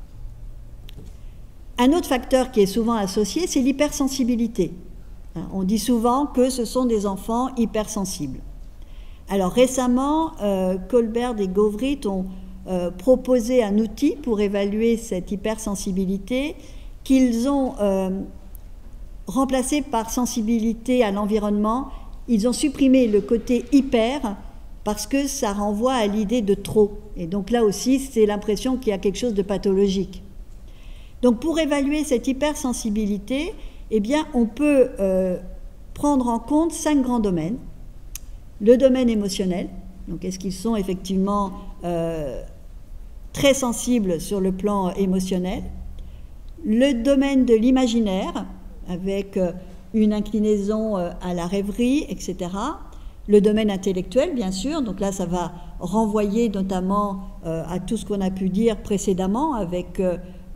Un autre facteur qui est souvent associé, c'est l'hypersensibilité. On dit souvent que ce sont des enfants hypersensibles. Alors récemment, euh, Colbert et Govrit ont euh, proposé un outil pour évaluer cette hypersensibilité qu'ils ont euh, remplacé par sensibilité à l'environnement. Ils ont supprimé le côté hyper parce que ça renvoie à l'idée de trop. Et donc là aussi, c'est l'impression qu'il y a quelque chose de pathologique. Donc pour évaluer cette hypersensibilité, eh bien, on peut euh, prendre en compte cinq grands domaines. Le domaine émotionnel, donc est-ce qu'ils sont effectivement euh, très sensibles sur le plan émotionnel. Le domaine de l'imaginaire, avec euh, une inclinaison euh, à la rêverie, et cetera. Le domaine intellectuel, bien sûr, donc là ça va renvoyer notamment euh, à tout ce qu'on a pu dire précédemment avec euh,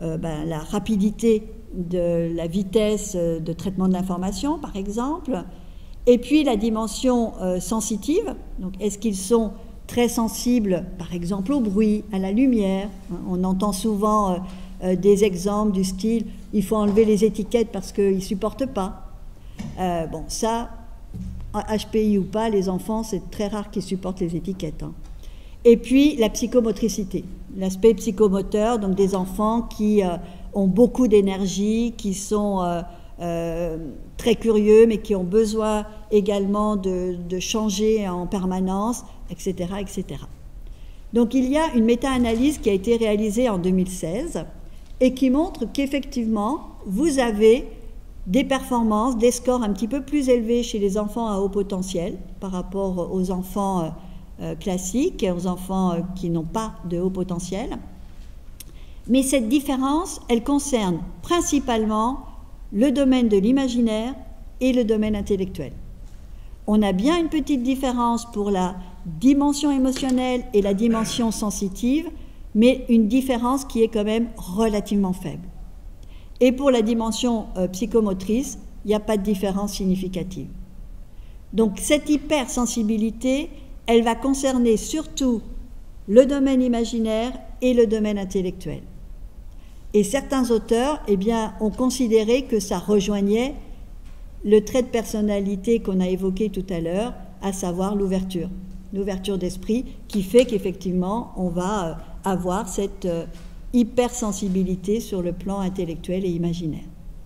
euh, ben, la rapidité de la vitesse de traitement de l'information, par exemple, et puis la dimension euh, sensitive, donc est-ce qu'ils sont très sensibles, par exemple, au bruit, à la lumière. On entend souvent euh, euh, des exemples du style « il faut enlever les étiquettes parce qu'ils ne supportent pas euh, ». Bon, ça, H P I ou pas, les enfants, c'est très rare qu'ils supportent les étiquettes. Hein. Et puis, la psychomotricité, l'aspect psychomoteur, donc des enfants qui euh, ont beaucoup d'énergie, qui sont euh, euh, très curieux, mais qui ont besoin également de, de changer en permanence, et cetera, et cetera. Donc, il y a une méta-analyse qui a été réalisée en deux mille seize et qui montre qu'effectivement, vous avez des performances, des scores un petit peu plus élevés chez les enfants à haut potentiel par rapport aux enfants euh, euh, classiques, aux enfants euh, qui n'ont pas de haut potentiel. Mais cette différence, elle concerne principalement le domaine de l'imaginaire et le domaine intellectuel. On a bien une petite différence pour la dimension émotionnelle et la dimension sensitive, mais une différence qui est quand même relativement faible. Et pour la dimension euh, psychomotrice, il n'y a pas de différence significative. Donc cette hypersensibilité, elle va concerner surtout le domaine imaginaire et le domaine intellectuel. Et certains auteurs eh bien, ont considéré que ça rejoignait le trait de personnalité qu'on a évoqué tout à l'heure, à savoir l'ouverture, l'ouverture d'esprit, qui fait qu'effectivement, on va euh, avoir cette euh, hypersensibilité sur le plan intellectuel et imaginaire.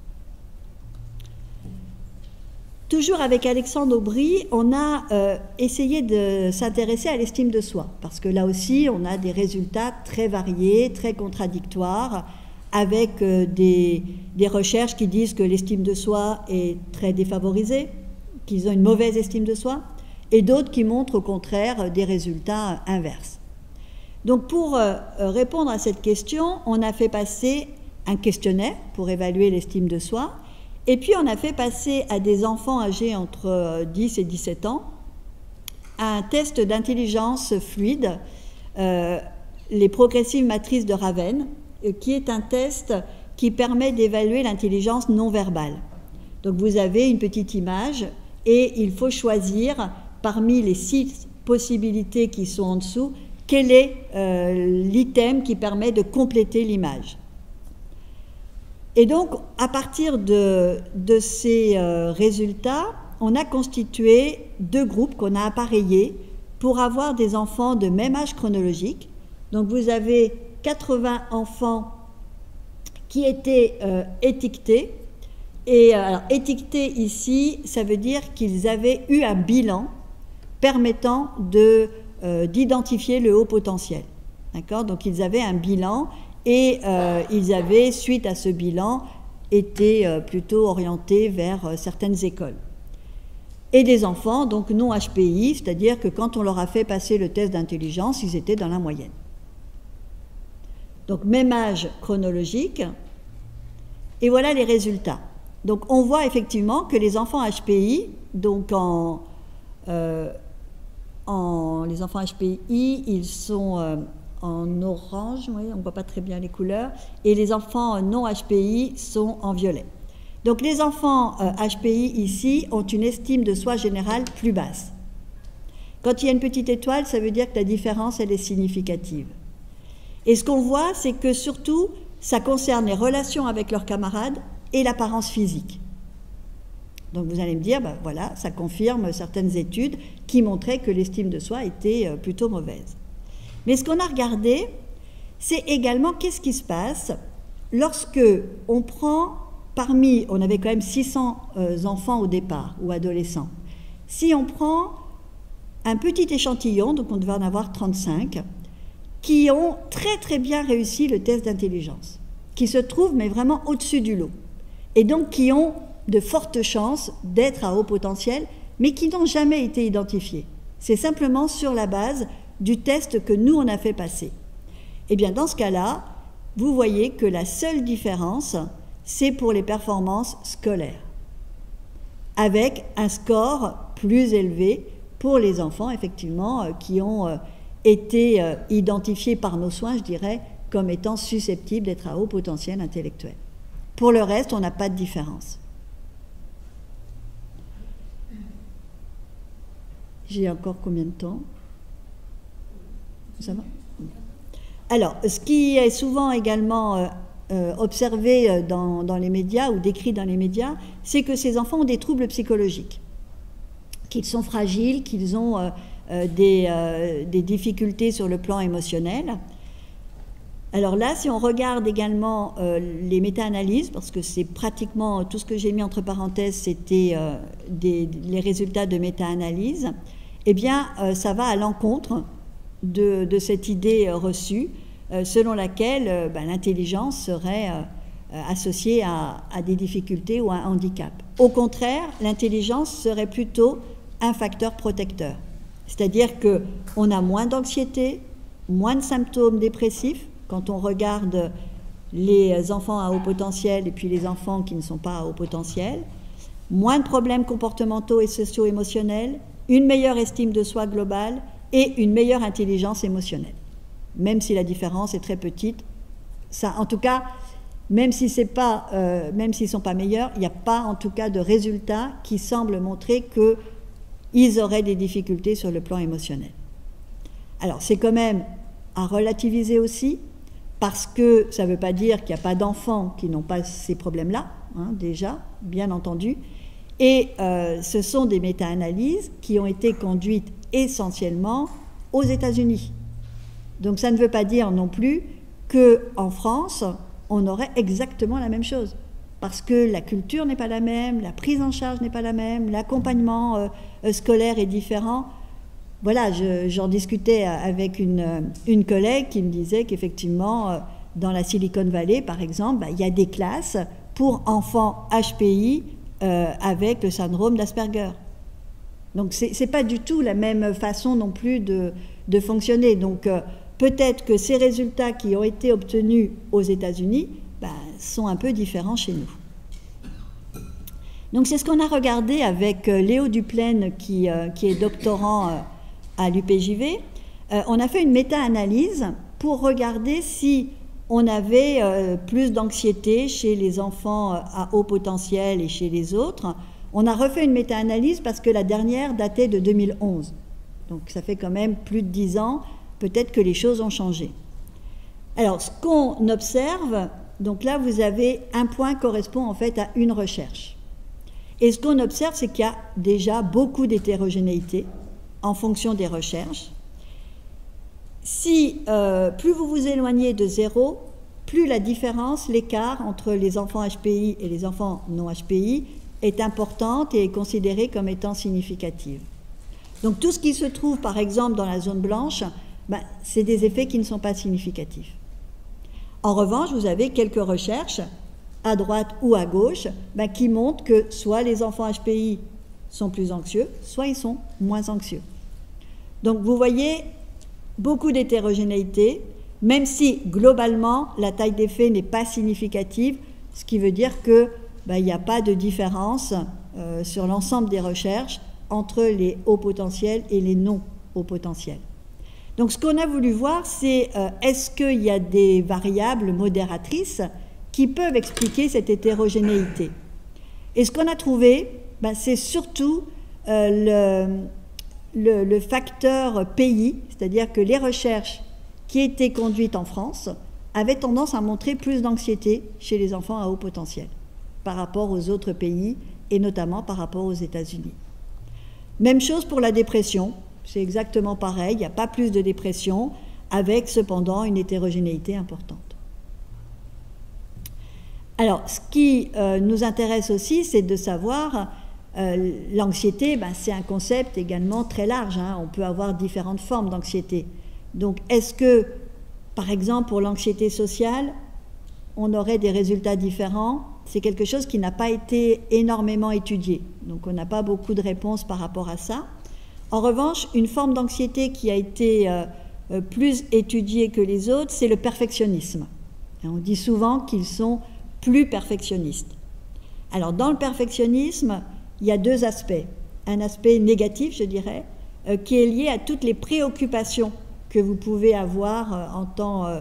Toujours avec Alexandre Aubry, on a euh, essayé de s'intéresser à l'estime de soi, parce que là aussi, on a des résultats très variés, très contradictoires, avec euh, des, des recherches qui disent que l'estime de soi est très défavorisée, qu'ils ont une mauvaise estime de soi, et d'autres qui montrent au contraire des résultats inverses. Donc pour euh, répondre à cette question, on a fait passer un questionnaire pour évaluer l'estime de soi, et puis on a fait passer à des enfants âgés entre dix et dix-sept ans un test d'intelligence fluide, euh, les progressives matrices de Raven, euh, qui est un test qui permet d'évaluer l'intelligence non verbale. Donc vous avez une petite image et il faut choisir parmi les six possibilités qui sont en dessous quel est euh, l'item qui permet de compléter l'image. Et donc, à partir de, de ces euh, résultats, on a constitué deux groupes qu'on a appareillés pour avoir des enfants de même âge chronologique. Donc, vous avez quatre-vingts enfants qui étaient euh, étiquetés. Et euh, alors, étiquetés ici, ça veut dire qu'ils avaient eu un bilan permettant de Euh, d'identifier le haut potentiel. D'accord ? Donc ils avaient un bilan et euh, ils avaient, suite à ce bilan, été euh, plutôt orientés vers euh, certaines écoles. Et des enfants, donc non H P I, c'est-à-dire que quand on leur a fait passer le test d'intelligence, ils étaient dans la moyenne. Donc même âge chronologique, et voilà les résultats. Donc on voit effectivement que les enfants H P I, donc en... Euh, En, les enfants H P I, ils sont euh, en orange, oui, on ne voit pas très bien les couleurs, et les enfants non H P I sont en violet. Donc les enfants euh, H P I ici ont une estime de soi générale plus basse. Quand il y a une petite étoile, ça veut dire que la différence, elle est significative. Et ce qu'on voit, c'est que surtout, ça concerne les relations avec leurs camarades et l'apparence physique. Donc vous allez me dire, ben voilà, ça confirme certaines études qui montraient que l'estime de soi était plutôt mauvaise. Mais ce qu'on a regardé, c'est également qu'est-ce qui se passe lorsque on prend, parmi, on avait quand même six cents euh, enfants au départ, ou adolescents. Si on prend un petit échantillon, donc on devait en avoir trente-cinq, qui ont très très bien réussi le test d'intelligence, qui se trouvent mais vraiment au-dessus du lot, et donc qui ont de fortes chances d'être à haut potentiel, mais qui n'ont jamais été identifiés. C'est simplement sur la base du test que nous, on a fait passer. Eh bien, dans ce cas-là, vous voyez que la seule différence, c'est pour les performances scolaires, avec un score plus élevé pour les enfants, effectivement, qui ont été identifiés par nos soins, je dirais, comme étant susceptibles d'être à haut potentiel intellectuel. Pour le reste, on n'a pas de différence. J'ai encore combien de temps? Ça va? Alors, ce qui est souvent également euh, euh, observé dans, dans les médias ou décrit dans les médias, c'est que ces enfants ont des troubles psychologiques, qu'ils sont fragiles, qu'ils ont euh, euh, des, euh, des difficultés sur le plan émotionnel. Alors là, si on regarde également euh, les méta-analyses, parce que c'est pratiquement tout ce que j'ai mis entre parenthèses, c'était euh, des, les résultats de méta-analyse, eh bien, euh, ça va à l'encontre de, de cette idée euh, reçue, euh, selon laquelle euh, ben, l'intelligence serait euh, associée à, à des difficultés ou à un handicap. Au contraire, l'intelligence serait plutôt un facteur protecteur. C'est-à-dire qu'on a moins d'anxiété, moins de symptômes dépressifs, quand on regarde les enfants à haut potentiel et puis les enfants qui ne sont pas à haut potentiel, moins de problèmes comportementaux et socio-émotionnels, une meilleure estime de soi globale et une meilleure intelligence émotionnelle. Même si la différence est très petite, ça, en tout cas, même si c'est pas, euh, même s'ils ne sont pas meilleurs, il n'y a pas en tout cas de résultats qui semblent montrer qu'ils auraient des difficultés sur le plan émotionnel. Alors c'est quand même à relativiser aussi, parce que ça ne veut pas dire qu'il n'y a pas d'enfants qui n'ont pas ces problèmes-là, hein, déjà, bien entendu. Et euh, ce sont des méta-analyses qui ont été conduites essentiellement aux États-Unis. Donc ça ne veut pas dire non plus qu'en France, on aurait exactement la même chose. Parce que la culture n'est pas la même, la prise en charge n'est pas la même, l'accompagnement euh, scolaire est différent. Voilà, je, j'en discutais avec une, une collègue qui me disait qu'effectivement, dans la Silicon Valley, par exemple, bah, il y a des classes pour enfants H P I euh, avec le syndrome d'Asperger. Donc, ce n'est pas du tout la même façon non plus de, de fonctionner. Donc, euh, peut-être que ces résultats qui ont été obtenus aux États-Unis bah, sont un peu différents chez nous. Donc, c'est ce qu'on a regardé avec Léo Duplaine, qui, euh, qui est doctorant euh, à l'U P J V. Euh, on a fait une méta-analyse pour regarder si on avait euh, plus d'anxiété chez les enfants à haut potentiel et chez les autres. On a refait une méta-analyse parce que la dernière datait de deux mille onze. Donc ça fait quand même plus de dix ans, peut-être que les choses ont changé. Alors ce qu'on observe, donc là vous avez un point correspond en fait à une recherche. Et ce qu'on observe, c'est qu'il y a déjà beaucoup d'hétérogénéité en fonction des recherches. Si euh, plus vous vous éloignez de zéro, plus la différence, l'écart entre les enfants H P I et les enfants non H P I est importante et est considérée comme étant significative. Donc tout ce qui se trouve par exemple dans la zone blanche, ben, c'est des effets qui ne sont pas significatifs. En revanche, vous avez quelques recherches, à droite ou à gauche, ben, qui montrent que soit les enfants H P I sont plus anxieux, soit ils sont moins anxieux. Donc vous voyez beaucoup d'hétérogénéité, même si globalement la taille d'effet n'est pas significative, ce qui veut dire que ben, il n'y a pas de différence euh, sur l'ensemble des recherches entre les hauts potentiels et les non hauts potentiels. Donc ce qu'on a voulu voir, c'est euh, est-ce qu'il y a des variables modératrices qui peuvent expliquer cette hétérogénéité. Et ce qu'on a trouvé, ben, c'est surtout euh, le, le, le facteur pays, c'est-à-dire que les recherches qui étaient conduites en France avaient tendance à montrer plus d'anxiété chez les enfants à haut potentiel par rapport aux autres pays et notamment par rapport aux États-Unis. Même chose pour la dépression, c'est exactement pareil, il n'y a pas plus de dépression, avec cependant une hétérogénéité importante. Alors, ce qui euh, nous intéresse aussi, c'est de savoir, euh, l'anxiété, ben, c'est un concept également très large, hein, on peut avoir différentes formes d'anxiété. Donc, est-ce que, par exemple, pour l'anxiété sociale, on aurait des résultats différents? C'est quelque chose qui n'a pas été énormément étudié, donc on n'a pas beaucoup de réponses par rapport à ça. En revanche, une forme d'anxiété qui a été euh, euh, plus étudiée que les autres, c'est le perfectionnisme. Et on dit souvent qu'ils sont plus perfectionnistes. Alors, dans le perfectionnisme, il y a deux aspects. Un aspect négatif, je dirais, euh, qui est lié à toutes les préoccupations que vous pouvez avoir euh, en tant euh,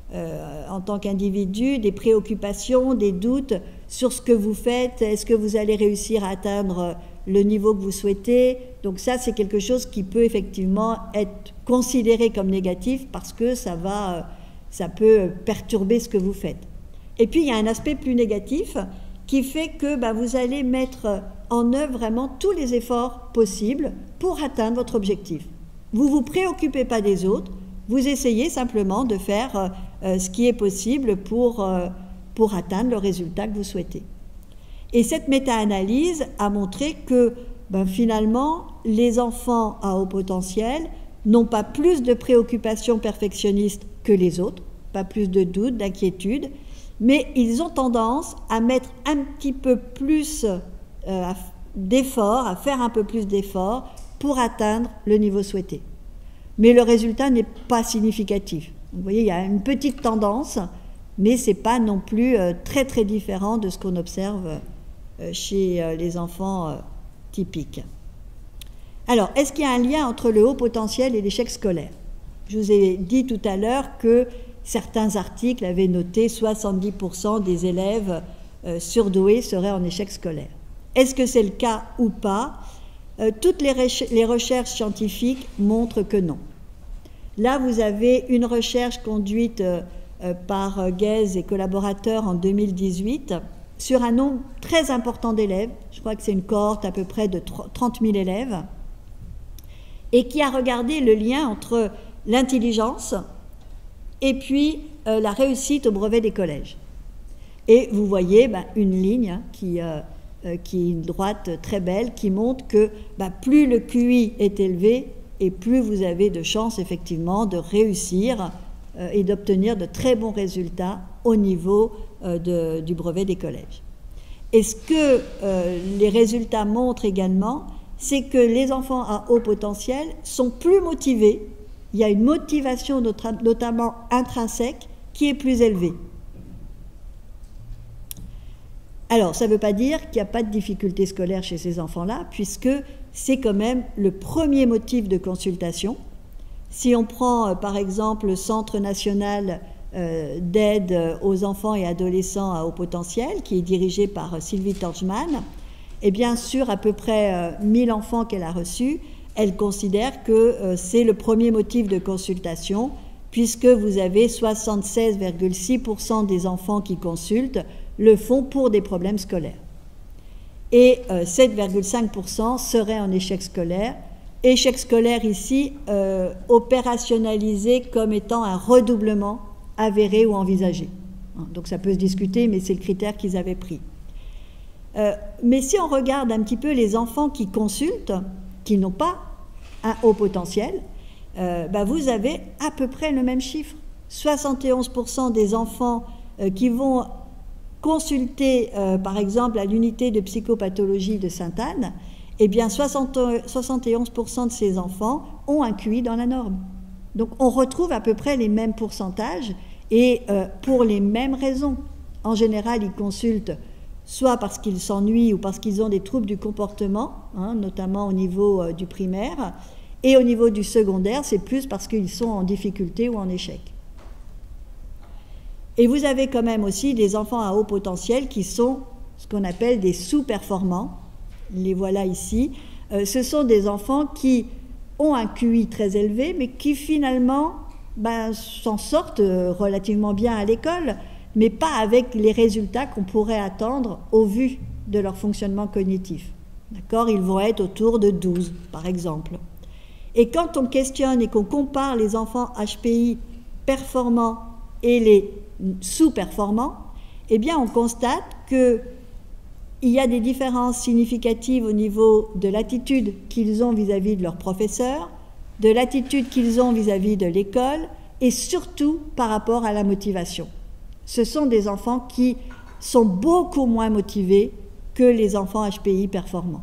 euh, en tant qu'individu, des préoccupations, des doutes sur ce que vous faites, est-ce que vous allez réussir à atteindre le niveau que vous souhaitez. Donc ça, c'est quelque chose qui peut effectivement être considéré comme négatif parce que ça va, ça peut perturber ce que vous faites. Et puis, il y a un aspect plus négatif qui fait que ben, vous allez mettre en œuvre vraiment tous les efforts possibles pour atteindre votre objectif. Vous ne vous préoccupez pas des autres, vous essayez simplement de faire euh, ce qui est possible pour, euh, pour atteindre le résultat que vous souhaitez. Et cette méta-analyse a montré que ben, finalement, les enfants à haut potentiel n'ont pas plus de préoccupations perfectionnistes que les autres, pas plus de doutes, d'inquiétudes, mais ils ont tendance à mettre un petit peu plus euh, d'efforts, à faire un peu plus d'efforts pour atteindre le niveau souhaité. Mais le résultat n'est pas significatif. Vous voyez, il y a une petite tendance, mais ce n'est pas non plus euh, très très différent de ce qu'on observe euh, chez euh, les enfants euh, typiques. Alors, est-ce qu'il y a un lien entre le haut potentiel et l'échec scolaire? Je vous ai dit tout à l'heure que certains articles avaient noté soixante-dix pour cent des élèves euh, surdoués seraient en échec scolaire. Est-ce que c'est le cas ou pas? euh, Toutes les, les recherches scientifiques montrent que non. Là, vous avez une recherche conduite euh, euh, par Guez et collaborateurs en deux mille dix-huit sur un nombre très important d'élèves, je crois que c'est une cohorte à peu près de trente mille élèves, et qui a regardé le lien entre l'intelligence et puis euh, la réussite au brevet des collèges. Et vous voyez bah, une ligne hein, qui, euh, euh, qui est une droite très belle, qui montre que bah, plus le Q I est élevé, et plus vous avez de chances effectivement de réussir euh, et d'obtenir de très bons résultats au niveau euh, de, du brevet des collèges. Et ce que euh, les résultats montrent également, c'est que les enfants à haut potentiel sont plus motivés. Il y a une motivation notamment intrinsèque qui est plus élevée. Alors, ça ne veut pas dire qu'il n'y a pas de difficultés scolaires chez ces enfants-là, puisque c'est quand même le premier motif de consultation. Si on prend, par exemple, le Centre national euh, d'aide aux enfants et adolescents à haut potentiel, qui est dirigé par Sylvie Torchman, et bien sûr, à peu près euh, mille enfants qu'elle a reçus, elle considère que euh, c'est le premier motif de consultation, puisque vous avez soixante-seize virgule six pour cent des enfants qui consultent le font pour des problèmes scolaires. Et euh, sept virgule cinq pour cent seraient en échec scolaire. Échec scolaire ici, euh, opérationnalisé comme étant un redoublement avéré ou envisagé. Donc ça peut se discuter, mais c'est le critère qu'ils avaient pris. Euh, mais si on regarde un petit peu les enfants qui consultent, qui n'ont pas un haut potentiel, euh, bah vous avez à peu près le même chiffre. soixante et onze pour cent des enfants euh, qui vont consulter, euh, par exemple, à l'unité de psychopathologie de Sainte-Anne, eh bien soixante, soixante et onze pour cent de ces enfants ont un Q I dans la norme. Donc on retrouve à peu près les mêmes pourcentages et euh, pour les mêmes raisons. En général, ils consultent soit parce qu'ils s'ennuient ou parce qu'ils ont des troubles du comportement, hein, notamment au niveau euh, du primaire, et au niveau du secondaire, c'est plus parce qu'ils sont en difficulté ou en échec. Et vous avez quand même aussi des enfants à haut potentiel qui sont ce qu'on appelle des sous-performants. Les voilà ici. Euh, ce sont des enfants qui ont un Q I très élevé, mais qui finalement ben, s'en sortent relativement bien à l'école, mais pas avec les résultats qu'on pourrait attendre au vu de leur fonctionnement cognitif. D'accord ? Ils vont être autour de douze, par exemple. Et quand on questionne et qu'on compare les enfants H P I performants et les sous-performants, eh bien on constate qu'il y a des différences significatives au niveau de l'attitude qu'ils ont vis-à-vis de leurs professeurs, de l'attitude qu'ils ont vis-à-vis de l'école et surtout par rapport à la motivation. Ce sont des enfants qui sont beaucoup moins motivés que les enfants H P I performants.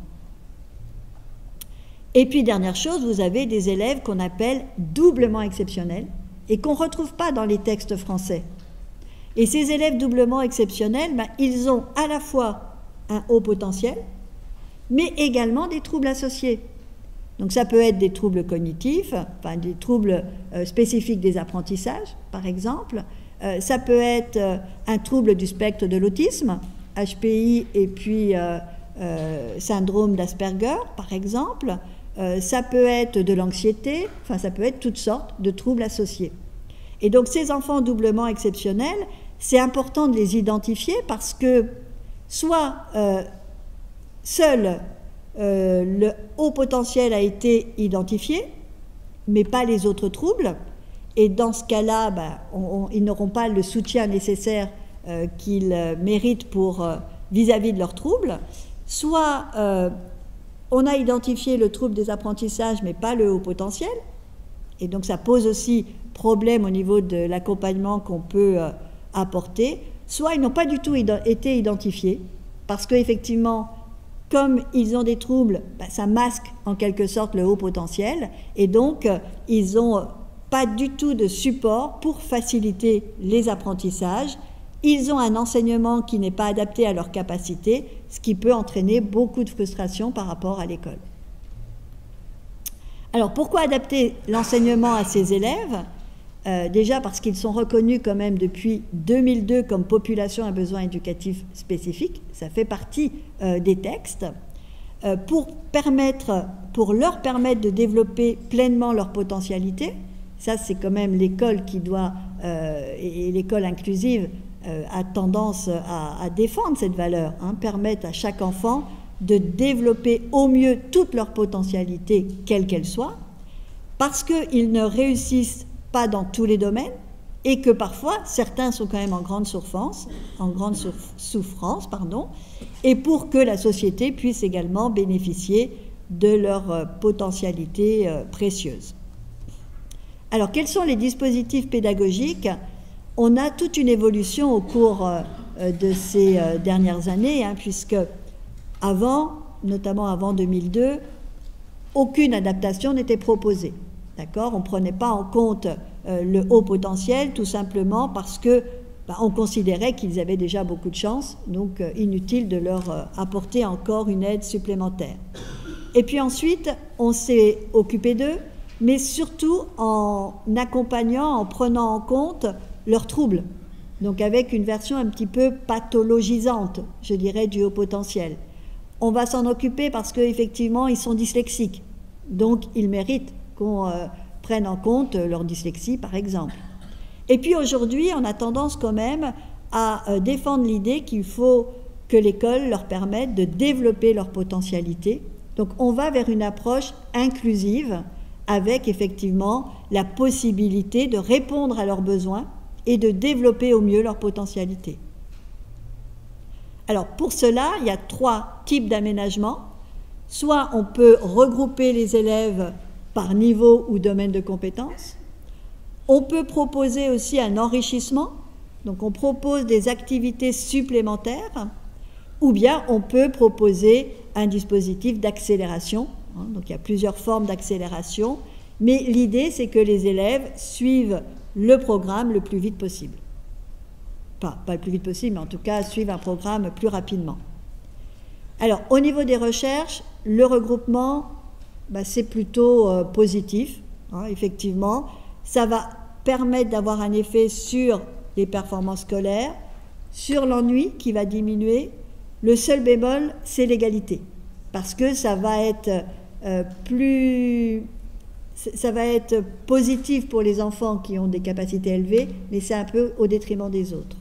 Et puis, dernière chose, vous avez des élèves qu'on appelle doublement exceptionnels et qu'on ne retrouve pas dans les textes français. Et ces élèves doublement exceptionnels, ben, ils ont à la fois un haut potentiel, mais également des troubles associés. Donc ça peut être des troubles cognitifs, enfin des troubles euh, spécifiques des apprentissages, par exemple, Euh, ça peut être euh, un trouble du spectre de l'autisme, H P I et puis euh, euh, syndrome d'Asperger, par exemple. Euh, ça peut être de l'anxiété, enfin ça peut être toutes sortes de troubles associés. Et donc ces enfants doublement exceptionnels, c'est important de les identifier parce que soit euh, seul euh, le haut potentiel a été identifié, mais pas les autres troubles, et dans ce cas-là, ben, on, on, ils n'auront pas le soutien nécessaire euh, qu'ils euh, méritent pour euh, vis-à-vis de leurs troubles, soit euh, on a identifié le trouble des apprentissages, mais pas le haut potentiel, et donc ça pose aussi problème au niveau de l'accompagnement qu'on peut euh, apporter, soit ils n'ont pas du tout id- été identifiés, parce qu'effectivement, comme ils ont des troubles, ben, ça masque en quelque sorte le haut potentiel, et donc euh, ils n'ont pas du tout de support pour faciliter les apprentissages. Ils ont un enseignement qui n'est pas adapté à leurs capacités, ce qui peut entraîner beaucoup de frustration par rapport à l'école. Alors, pourquoi adapter l'enseignement à ces élèves ? euh, Déjà parce qu'ils sont reconnus quand même depuis deux mille deux comme population à besoins éducatifs spécifiques, ça fait partie euh, des textes, euh, pour, permettre, pour leur permettre de développer pleinement leur potentialité. Ça, c'est quand même l'école qui doit, euh, et l'école inclusive euh, a tendance à, à défendre cette valeur, hein, permettre à chaque enfant de développer au mieux toute leur potentialité, quelle qu'elle soit, parce qu'ils ne réussissent pas dans tous les domaines et que parfois certains sont quand même en grande souffrance, en grande souffrance, pardon, et pour que la société puisse également bénéficier de leur potentialité précieuse. Alors, quels sont les dispositifs pédagogiques ? On a toute une évolution au cours de ces dernières années, hein, puisque avant, notamment avant deux mille deux, aucune adaptation n'était proposée. D'accord ? On ne prenait pas en compte euh, le haut potentiel, tout simplement parce que bah, on considérait qu'ils avaient déjà beaucoup de chance, donc euh, inutile de leur euh, apporter encore une aide supplémentaire. Et puis ensuite, on s'est occupé d'eux, mais surtout en accompagnant, en prenant en compte leurs troubles, donc avec une version un petit peu pathologisante, je dirais, du haut potentiel. On va s'en occuper parce qu'effectivement, ils sont dyslexiques, donc ils méritent qu'on euh, prenne en compte leur dyslexie, par exemple. Et puis aujourd'hui, on a tendance quand même à euh, défendre l'idée qu'il faut que l'école leur permette de développer leur potentialité. Donc on va vers une approche inclusive avec effectivement la possibilité de répondre à leurs besoins et de développer au mieux leur potentialité. Alors pour cela, il y a trois types d'aménagement. Soit on peut regrouper les élèves par niveau ou domaine de compétences. On peut proposer aussi un enrichissement, donc on propose des activités supplémentaires, ou bien on peut proposer un dispositif d'accélération. Donc il y a plusieurs formes d'accélération, mais l'idée c'est que les élèves suivent le programme le plus vite possible. Pas, pas le plus vite possible, mais en tout cas suivent un programme plus rapidement. Alors au niveau des recherches, le regroupement, ben, c'est plutôt euh, positif, hein, effectivement. Ça va permettre d'avoir un effet sur les performances scolaires, sur l'ennui qui va diminuer. Le seul bémol, c'est l'égalité, parce que ça va être euh, plus, ça va être positif pour les enfants qui ont des capacités élevées, mais c'est un peu au détriment des autres.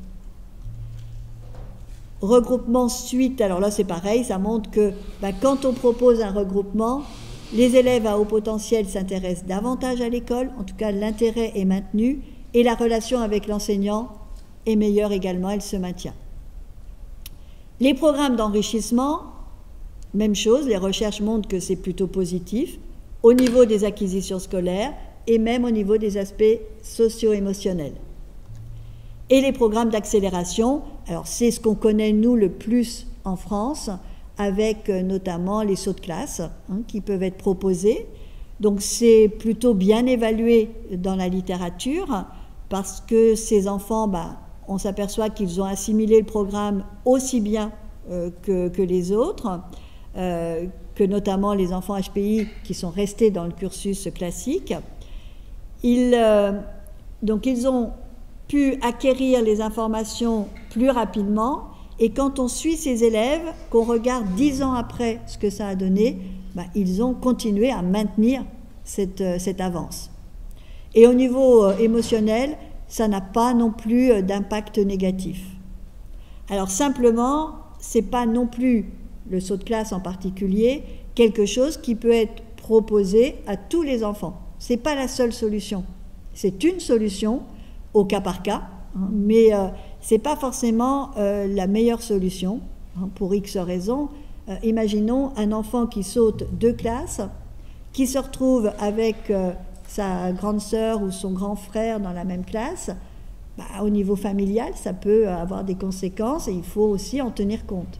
Regroupement suite, alors là c'est pareil, ça montre que ben, quand on propose un regroupement, les élèves à haut potentiel s'intéressent davantage à l'école, en tout cas l'intérêt est maintenu, et la relation avec l'enseignant est meilleure également, elle se maintient. Les programmes d'enrichissement, même chose, les recherches montrent que c'est plutôt positif, au niveau des acquisitions scolaires et même au niveau des aspects socio-émotionnels. Et les programmes d'accélération, alors c'est ce qu'on connaît nous le plus en France, avec notamment les sauts de classe hein, qui peuvent être proposés. Donc c'est plutôt bien évalué dans la littérature parce que ces enfants, bah, on s'aperçoit qu'ils ont assimilé le programme aussi bien euh, que, que les autres, euh, que notamment les enfants H P I qui sont restés dans le cursus classique. Ils, euh, donc ils ont pu acquérir les informations plus rapidement. Et quand on suit ces élèves, qu'on regarde dix ans après ce que ça a donné, ben, ils ont continué à maintenir cette, cette avance. Et au niveau émotionnel, ça n'a pas non plus d'impact négatif. Alors simplement, ce n'est pas non plus, le saut de classe en particulier, quelque chose qui peut être proposé à tous les enfants. Ce n'est pas la seule solution. C'est une solution au cas par cas, hein, mais euh, ce n'est pas forcément euh, la meilleure solution, hein, pour X raisons. Euh, imaginons un enfant qui saute deux classes, qui se retrouve avec euh, sa grande sœur ou son grand frère dans la même classe. Bah, au niveau familial, ça peut avoir des conséquences et il faut aussi en tenir compte.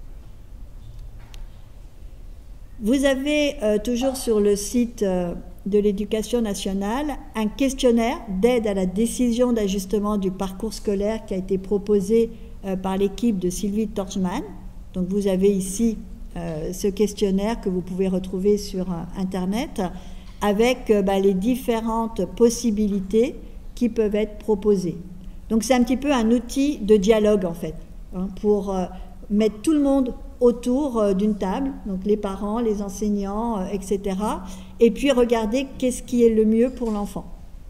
Vous avez euh, toujours sur le site euh, de l'Éducation nationale un questionnaire d'aide à la décision d'ajustement du parcours scolaire qui a été proposé euh, par l'équipe de Sylvie Torchman. Donc vous avez ici euh, ce questionnaire que vous pouvez retrouver sur euh, Internet avec euh, bah, les différentes possibilités qui peuvent être proposées. Donc c'est un petit peu un outil de dialogue en fait, hein, pour euh, mettre tout le monde autour euh, d'une table, donc les parents, les enseignants, euh, et cetera. Et puis regarder qu'est-ce qui est le mieux pour l'enfant.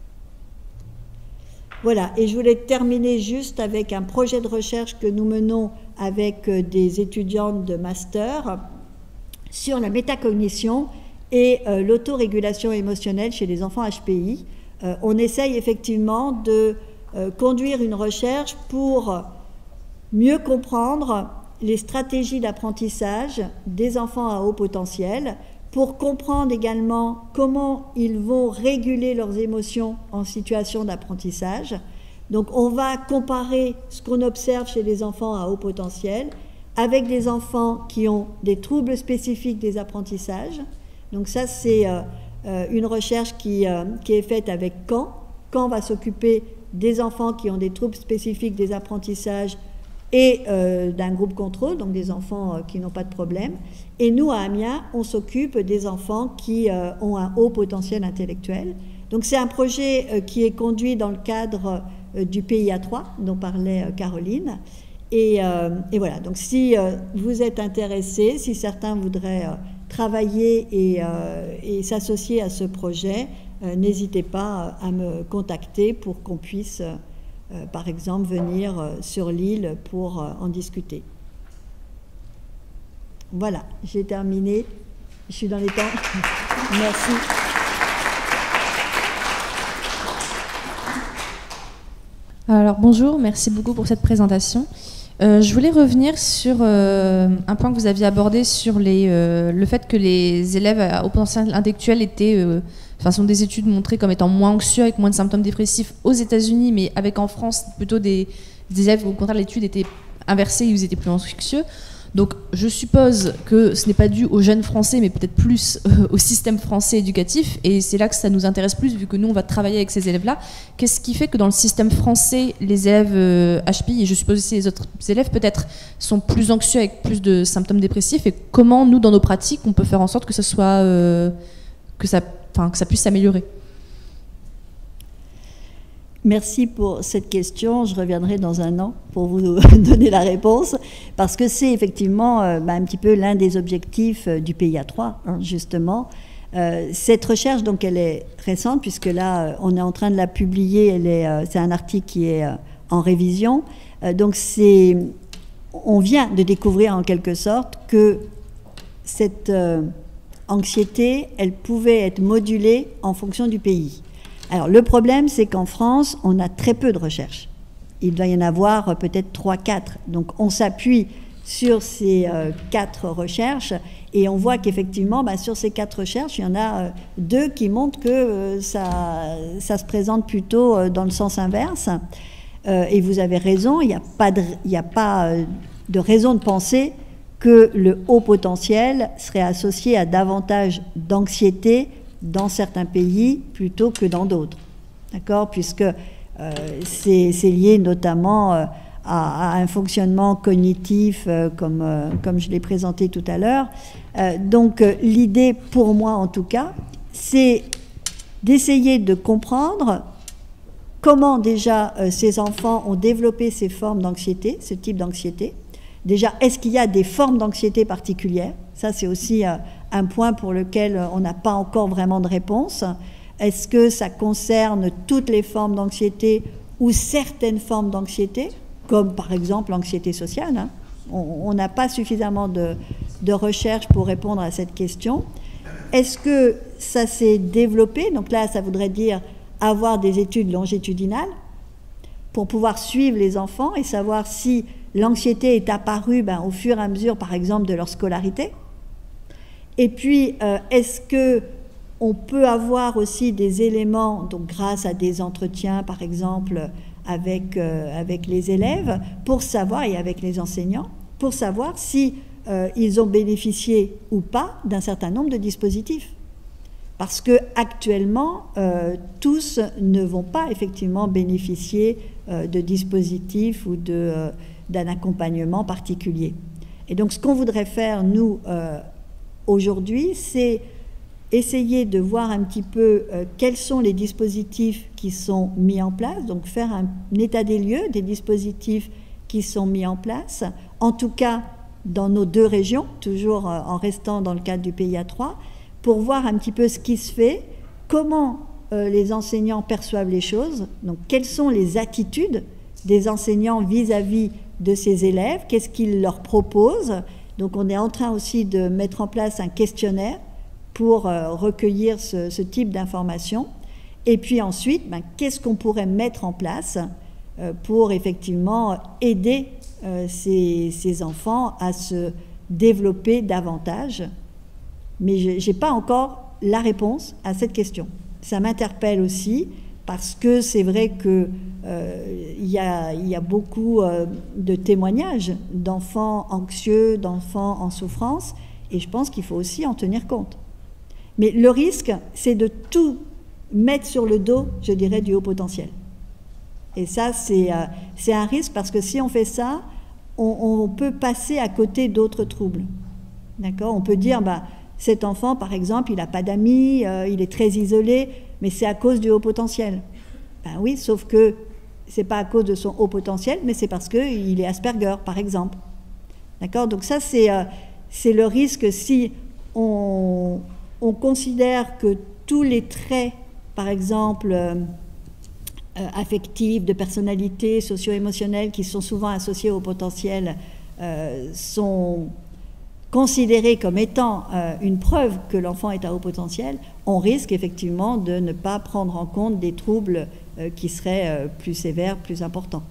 Voilà, et je voulais terminer juste avec un projet de recherche que nous menons avec euh, des étudiantes de master sur la métacognition et euh, l'autorégulation émotionnelle chez les enfants H P I. Euh, on essaye effectivement de euh, conduire une recherche pour mieux comprendre les stratégies d'apprentissage des enfants à haut potentiel, pour comprendre également comment ils vont réguler leurs émotions en situation d'apprentissage. Donc on va comparer ce qu'on observe chez les enfants à haut potentiel avec des enfants qui ont des troubles spécifiques des apprentissages. Donc ça c'est euh, euh, une recherche qui, euh, qui est faite avec Caen. Caen va s'occuper des enfants qui ont des troubles spécifiques des apprentissages et euh, d'un groupe contrôle, donc des enfants euh, qui n'ont pas de problème. Et nous, à Amiens, on s'occupe des enfants qui euh, ont un haut potentiel intellectuel. Donc c'est un projet euh, qui est conduit dans le cadre euh, du P I A trois, dont parlait euh, Caroline. Et, euh, et voilà, donc si euh, vous êtes intéressés, si certains voudraient euh, travailler et, euh, et s'associer à ce projet, euh, n'hésitez pas à me contacter pour qu'on puisse... Euh, Euh, par exemple, venir euh, sur l'île pour euh, en discuter. Voilà, j'ai terminé. Je suis dans les temps. Merci. Alors bonjour, merci beaucoup pour cette présentation. Euh, je voulais revenir sur euh, un point que vous aviez abordé sur les, euh, le fait que les élèves à haut potentiel intellectuel étaient... Euh, Enfin, ce sont des études montrées comme étant moins anxieux, avec moins de symptômes dépressifs aux États-Unis, mais avec en France plutôt des, des élèves où au contraire l'étude était inversée, ils étaient plus anxieux. Donc je suppose que ce n'est pas dû aux jeunes Français, mais peut-être plus euh, au système français éducatif, et c'est là que ça nous intéresse plus, vu que nous on va travailler avec ces élèves-là. Qu'est-ce qui fait que dans le système français, les élèves euh, H P I, et je suppose aussi les autres élèves peut-être, sont plus anxieux avec plus de symptômes dépressifs, et comment nous, dans nos pratiques, on peut faire en sorte que ce soit... Euh, que ça Enfin, que ça puisse s'améliorer. Merci pour cette question. Je reviendrai dans un an pour vous donner la réponse, parce que c'est effectivement euh, bah, un petit peu l'un des objectifs euh, du P I A trois, hein, justement. Euh, cette recherche, donc, elle est récente, puisque là, euh, on est en train de la publier. Elle est, euh, c'est un article qui est euh, en révision. Euh, donc, c'est, on vient de découvrir en quelque sorte que cette... Euh, anxiété, elle pouvait être modulée en fonction du pays. Alors le problème, c'est qu'en France, on a très peu de recherches. Il doit y en avoir peut-être trois quatre. Donc on s'appuie sur ces euh, quatre recherches et on voit qu'effectivement, bah, sur ces quatre recherches, il y en a euh, deux qui montrent que euh, ça, ça se présente plutôt euh, dans le sens inverse. Euh, et vous avez raison, il n'y a pas de, il n'y a pas, euh, de raison de penser que le haut potentiel serait associé à davantage d'anxiété dans certains pays plutôt que dans d'autres. D'accord ? Puisque euh, c'est, c'est lié notamment euh, à, à un fonctionnement cognitif, euh, comme, euh, comme je l'ai présenté tout à l'heure. Euh, donc euh, l'idée, pour moi en tout cas, c'est d'essayer de comprendre comment déjà euh, ces enfants ont développé ces formes d'anxiété, ce type d'anxiété. Déjà, est-ce qu'il y a des formes d'anxiété particulières? Ça, c'est aussi euh, un point pour lequel on n'a pas encore vraiment de réponse. Est-ce que ça concerne toutes les formes d'anxiété ou certaines formes d'anxiété, comme par exemple l'anxiété sociale, hein? On n'a pas suffisamment de, de recherche pour répondre à cette question. Est-ce que ça s'est développé? Donc là, ça voudrait dire avoir des études longitudinales pour pouvoir suivre les enfants et savoir si l'anxiété est apparue ben, au fur et à mesure, par exemple, de leur scolarité. Et puis, euh, est-ce que on peut avoir aussi des éléments, donc grâce à des entretiens, par exemple, avec, euh, avec les élèves, pour savoir, et avec les enseignants, pour savoir si euh, ils ont bénéficié ou pas d'un certain nombre de dispositifs. Parce que actuellement, euh, tous ne vont pas effectivement bénéficier euh, de dispositifs ou de, euh, d'un accompagnement particulier. Et donc, ce qu'on voudrait faire, nous, euh, aujourd'hui, c'est essayer de voir un petit peu euh, quels sont les dispositifs qui sont mis en place, donc faire un, un état des lieux des dispositifs qui sont mis en place, en tout cas dans nos deux régions, toujours euh, en restant dans le cadre du P I A trois, pour voir un petit peu ce qui se fait, comment euh, les enseignants perçoivent les choses, donc quelles sont les attitudes des enseignants vis-à-vis de ces élèves, qu'est-ce qu'ils leur proposent. Donc on est en train aussi de mettre en place un questionnaire pour euh, recueillir ce, ce type d'informations. Et puis ensuite, ben, qu'est-ce qu'on pourrait mettre en place euh, pour effectivement aider euh, ces, ces enfants à se développer davantage. Mais je n'ai pas encore la réponse à cette question. Ça m'interpelle aussi parce que c'est vrai qu'il euh, y, y a beaucoup euh, de témoignages d'enfants anxieux, d'enfants en souffrance, et je pense qu'il faut aussi en tenir compte. Mais le risque, c'est de tout mettre sur le dos, je dirais, du haut potentiel. Et ça, c'est, euh, c'est un risque parce que si on fait ça, on, on peut passer à côté d'autres troubles. D'accord ? On peut dire, bah, cet enfant, par exemple, il n'a pas d'amis, euh, il est très isolé, mais c'est à cause du haut potentiel. Ben oui, sauf que ce n'est pas à cause de son haut potentiel, mais c'est parce qu'il est Asperger, par exemple. D'accord ? Donc ça, c'est, euh, c'est le risque si on... on considère que tous les traits, par exemple, euh, euh, affectifs, de personnalité, socio-émotionnels, qui sont souvent associés au potentiel, euh, sont considérés comme étant euh, une preuve que l'enfant est à haut potentiel, on risque effectivement de ne pas prendre en compte des troubles euh, qui seraient euh, plus sévères, plus importants.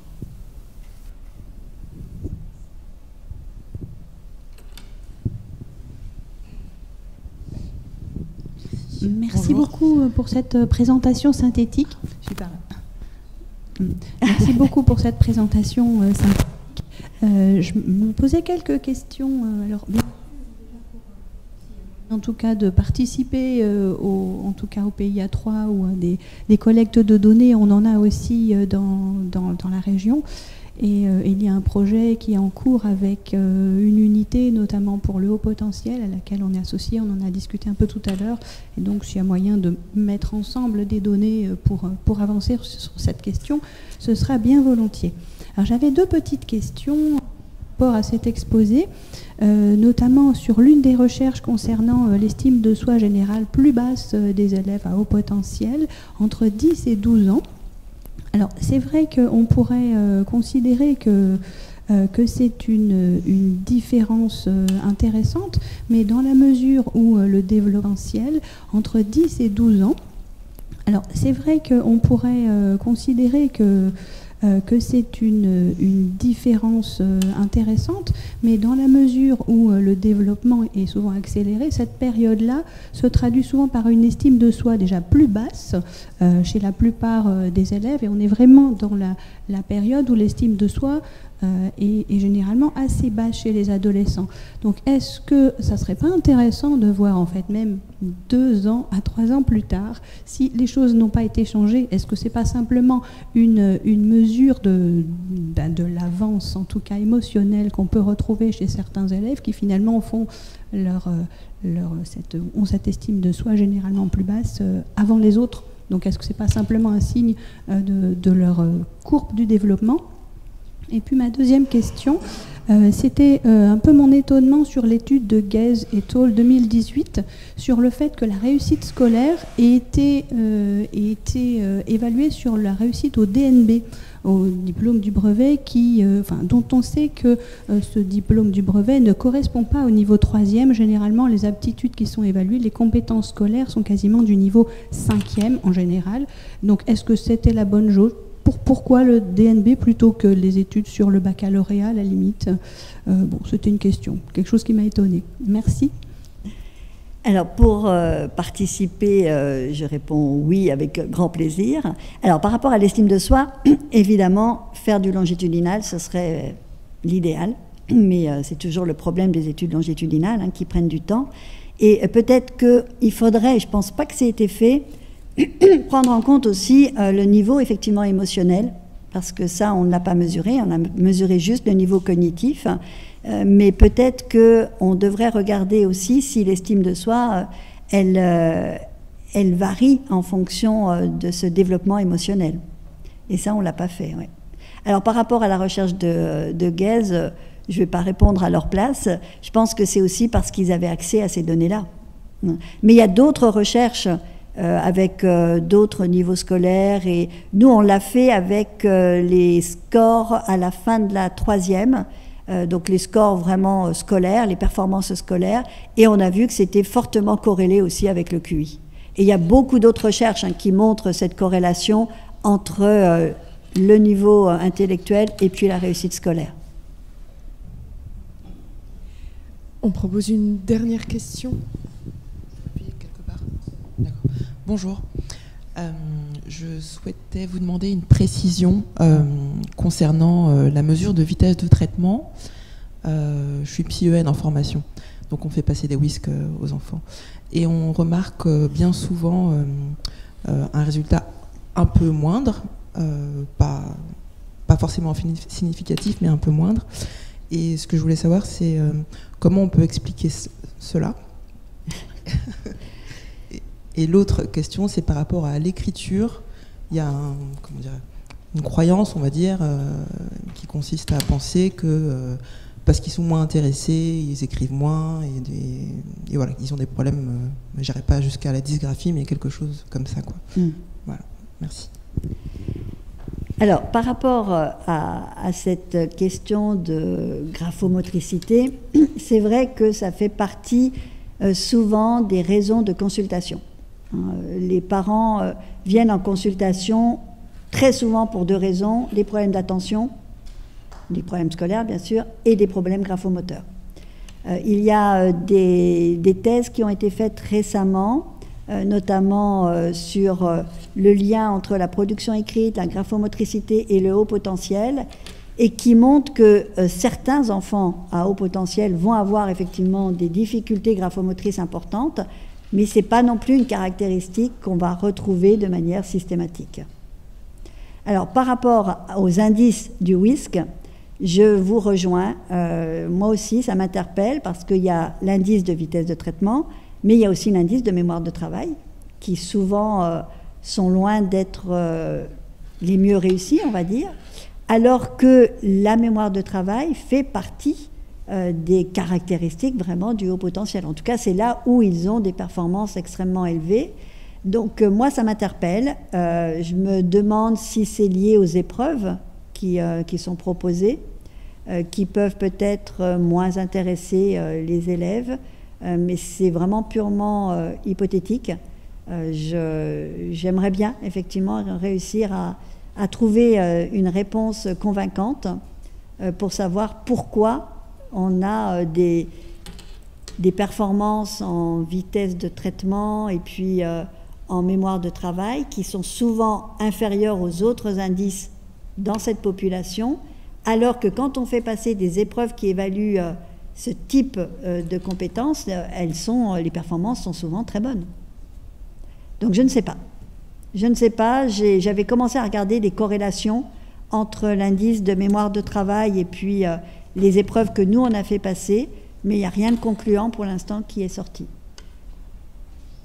Merci Bonjour. beaucoup pour cette présentation synthétique. Super. Merci beaucoup pour cette présentation euh, synthétique. Euh, je me posais quelques questions. Euh, alors, bien, en tout cas, de participer, euh, au, en tout cas au P I A trois ou à des, des collectes de données, on en a aussi euh, dans, dans, dans la région. Et euh, il y a un projet qui est en cours avec euh, une unité, notamment pour le haut potentiel, à laquelle on est associé, on en a discuté un peu tout à l'heure. Et donc, s'il y a moyen de mettre ensemble des données pour, pour avancer sur cette question, ce sera bien volontiers. Alors, j'avais deux petites questions par rapport à cet exposé, euh, notamment sur l'une des recherches concernant euh, l'estime de soi générale plus basse euh, des élèves à haut potentiel, entre dix et douze ans. Alors, c'est vrai qu'on pourrait euh, considérer que, euh, que c'est une, une différence euh, intéressante, mais dans la mesure où euh, le développement entre dix et douze ans, alors c'est vrai qu'on pourrait euh, considérer que, euh, que c'est une, une différence euh, intéressante, mais dans la mesure où euh, le développement est souvent accéléré, cette période-là se traduit souvent par une estime de soi déjà plus basse euh, chez la plupart euh, des élèves, et on est vraiment dans la, la période où l'estime de soi euh, est, est généralement assez basse chez les adolescents. Donc est-ce que ça serait pas intéressant de voir en fait même deux ans à trois ans plus tard si les choses n'ont pas été changées? Est-ce que c'est pas simplement une, une mesure de, ben de l'avance, en tout cas émotionnelle, qu'on peut retrouver chez certains élèves qui finalement font leur, leur, cette, ont cette estime de soi généralement plus basse euh, avant les autres, Donc est-ce que ce n'est pas simplement un signe euh, de, de leur euh, courbe du développement? Et puis ma deuxième question, euh, c'était euh, un peu mon étonnement sur l'étude de Guez et al. deux mille dix-huit sur le fait que la réussite scolaire ait été, euh, ait été euh, évaluée sur la réussite au D N B, au diplôme du brevet, qui, euh, enfin, dont on sait que euh, ce diplôme du brevet ne correspond pas au niveau troisième. Généralement, les aptitudes qui sont évaluées, les compétences scolaires sont quasiment du niveau cinquième en général. Donc, est-ce que c'était la bonne jauge? Pour, pourquoi le D N B plutôt que les études sur le baccalauréat, à la limite? euh, Bon, c'était une question, quelque chose qui m'a étonnée. Merci. Alors, pour euh, participer, euh, je réponds oui avec grand plaisir. Alors, par rapport à l'estime de soi, évidemment, faire du longitudinal, ce serait l'idéal, mais euh, c'est toujours le problème des études longitudinales, hein, qui prennent du temps. Et euh, peut-être qu'il faudrait, je ne pense pas que ça ait été fait, prendre en compte aussi euh, le niveau effectivement émotionnel, parce que ça, on ne l'a pas mesuré, on a mesuré juste le niveau cognitif. Euh, mais peut-être qu'on devrait regarder aussi si l'estime de soi, euh, elle, euh, elle varie en fonction euh, de ce développement émotionnel. Et ça, on ne l'a pas fait. Ouais. Alors, par rapport à la recherche de, de Guez, euh, je ne vais pas répondre à leur place. Je pense que c'est aussi parce qu'ils avaient accès à ces données-là. Mais il y a d'autres recherches euh, avec euh, d'autres niveaux scolaires. Et nous, on l'a fait avec euh, les scores à la fin de la troisième. Euh, donc les scores vraiment euh, scolaires, les performances scolaires, et on a vu que c'était fortement corrélé aussi avec le Q I. Et il y a beaucoup d'autres recherches hein, qui montrent cette corrélation entre euh, le niveau euh, intellectuel et puis la réussite scolaire. On propose une dernière question. Quelque part. D'accord. Bonjour. Euh, je souhaitais vous demander une précision euh, concernant euh, la mesure de vitesse de traitement. Euh, je suis P I E N en formation, donc on fait passer des whisks euh, aux enfants. Et on remarque euh, bien souvent euh, euh, un résultat un peu moindre, euh, pas, pas forcément significatif, mais un peu moindre. Et ce que je voulais savoir, c'est euh, comment on peut expliquer cela. Et l'autre question, c'est par rapport à l'écriture. Il y a un, comment dire, une croyance, on va dire, euh, qui consiste à penser que euh, parce qu'ils sont moins intéressés, ils écrivent moins, et, des, et voilà, ils ont des problèmes, euh, je n'irai pas jusqu'à la dysgraphie, mais quelque chose comme ça, quoi. Mm. Voilà, merci. Alors, par rapport à, à cette question de graphomotricité, c'est vrai que ça fait partie euh, souvent des raisons de consultation. Les parents euh, viennent en consultation très souvent pour deux raisons, des problèmes d'attention, des problèmes scolaires bien sûr, et des problèmes graphomoteurs. Euh, il y a euh, des, des thèses qui ont été faites récemment, euh, notamment euh, sur euh, le lien entre la production écrite, la graphomotricité et le haut potentiel, et qui montrent que euh, certains enfants à haut potentiel vont avoir effectivement des difficultés graphomotrices importantes, mais ce n'est pas non plus une caractéristique qu'on va retrouver de manière systématique. Alors, par rapport aux indices du whisky, je vous rejoins. Euh, moi aussi, ça m'interpelle parce qu'il y a l'indice de vitesse de traitement, mais il y a aussi l'indice de mémoire de travail, qui souvent euh, sont loin d'être euh, les mieux réussis, on va dire, alors que la mémoire de travail fait partie Euh, des caractéristiques vraiment du haut potentiel. En tout cas, c'est là où ils ont des performances extrêmement élevées. Donc, euh, moi, ça m'interpelle. Euh, je me demande si c'est lié aux épreuves qui, euh, qui sont proposées, euh, qui peuvent peut-être euh, moins intéresser euh, les élèves, euh, mais c'est vraiment purement euh, hypothétique. Euh, je, j'aimerais bien, effectivement, réussir à, à trouver euh, une réponse convaincante euh, pour savoir pourquoi on a des, des performances en vitesse de traitement et puis euh, en mémoire de travail qui sont souvent inférieures aux autres indices dans cette population, alors que quand on fait passer des épreuves qui évaluent euh, ce type euh, de compétences, elles sont, les performances sont souvent très bonnes. Donc je ne sais pas. Je ne sais pas, j'ai, j'avais commencé à regarder des corrélations entre l'indice de mémoire de travail et puis euh, les épreuves que nous, on a fait passer, mais il n'y a rien de concluant pour l'instant qui est sorti.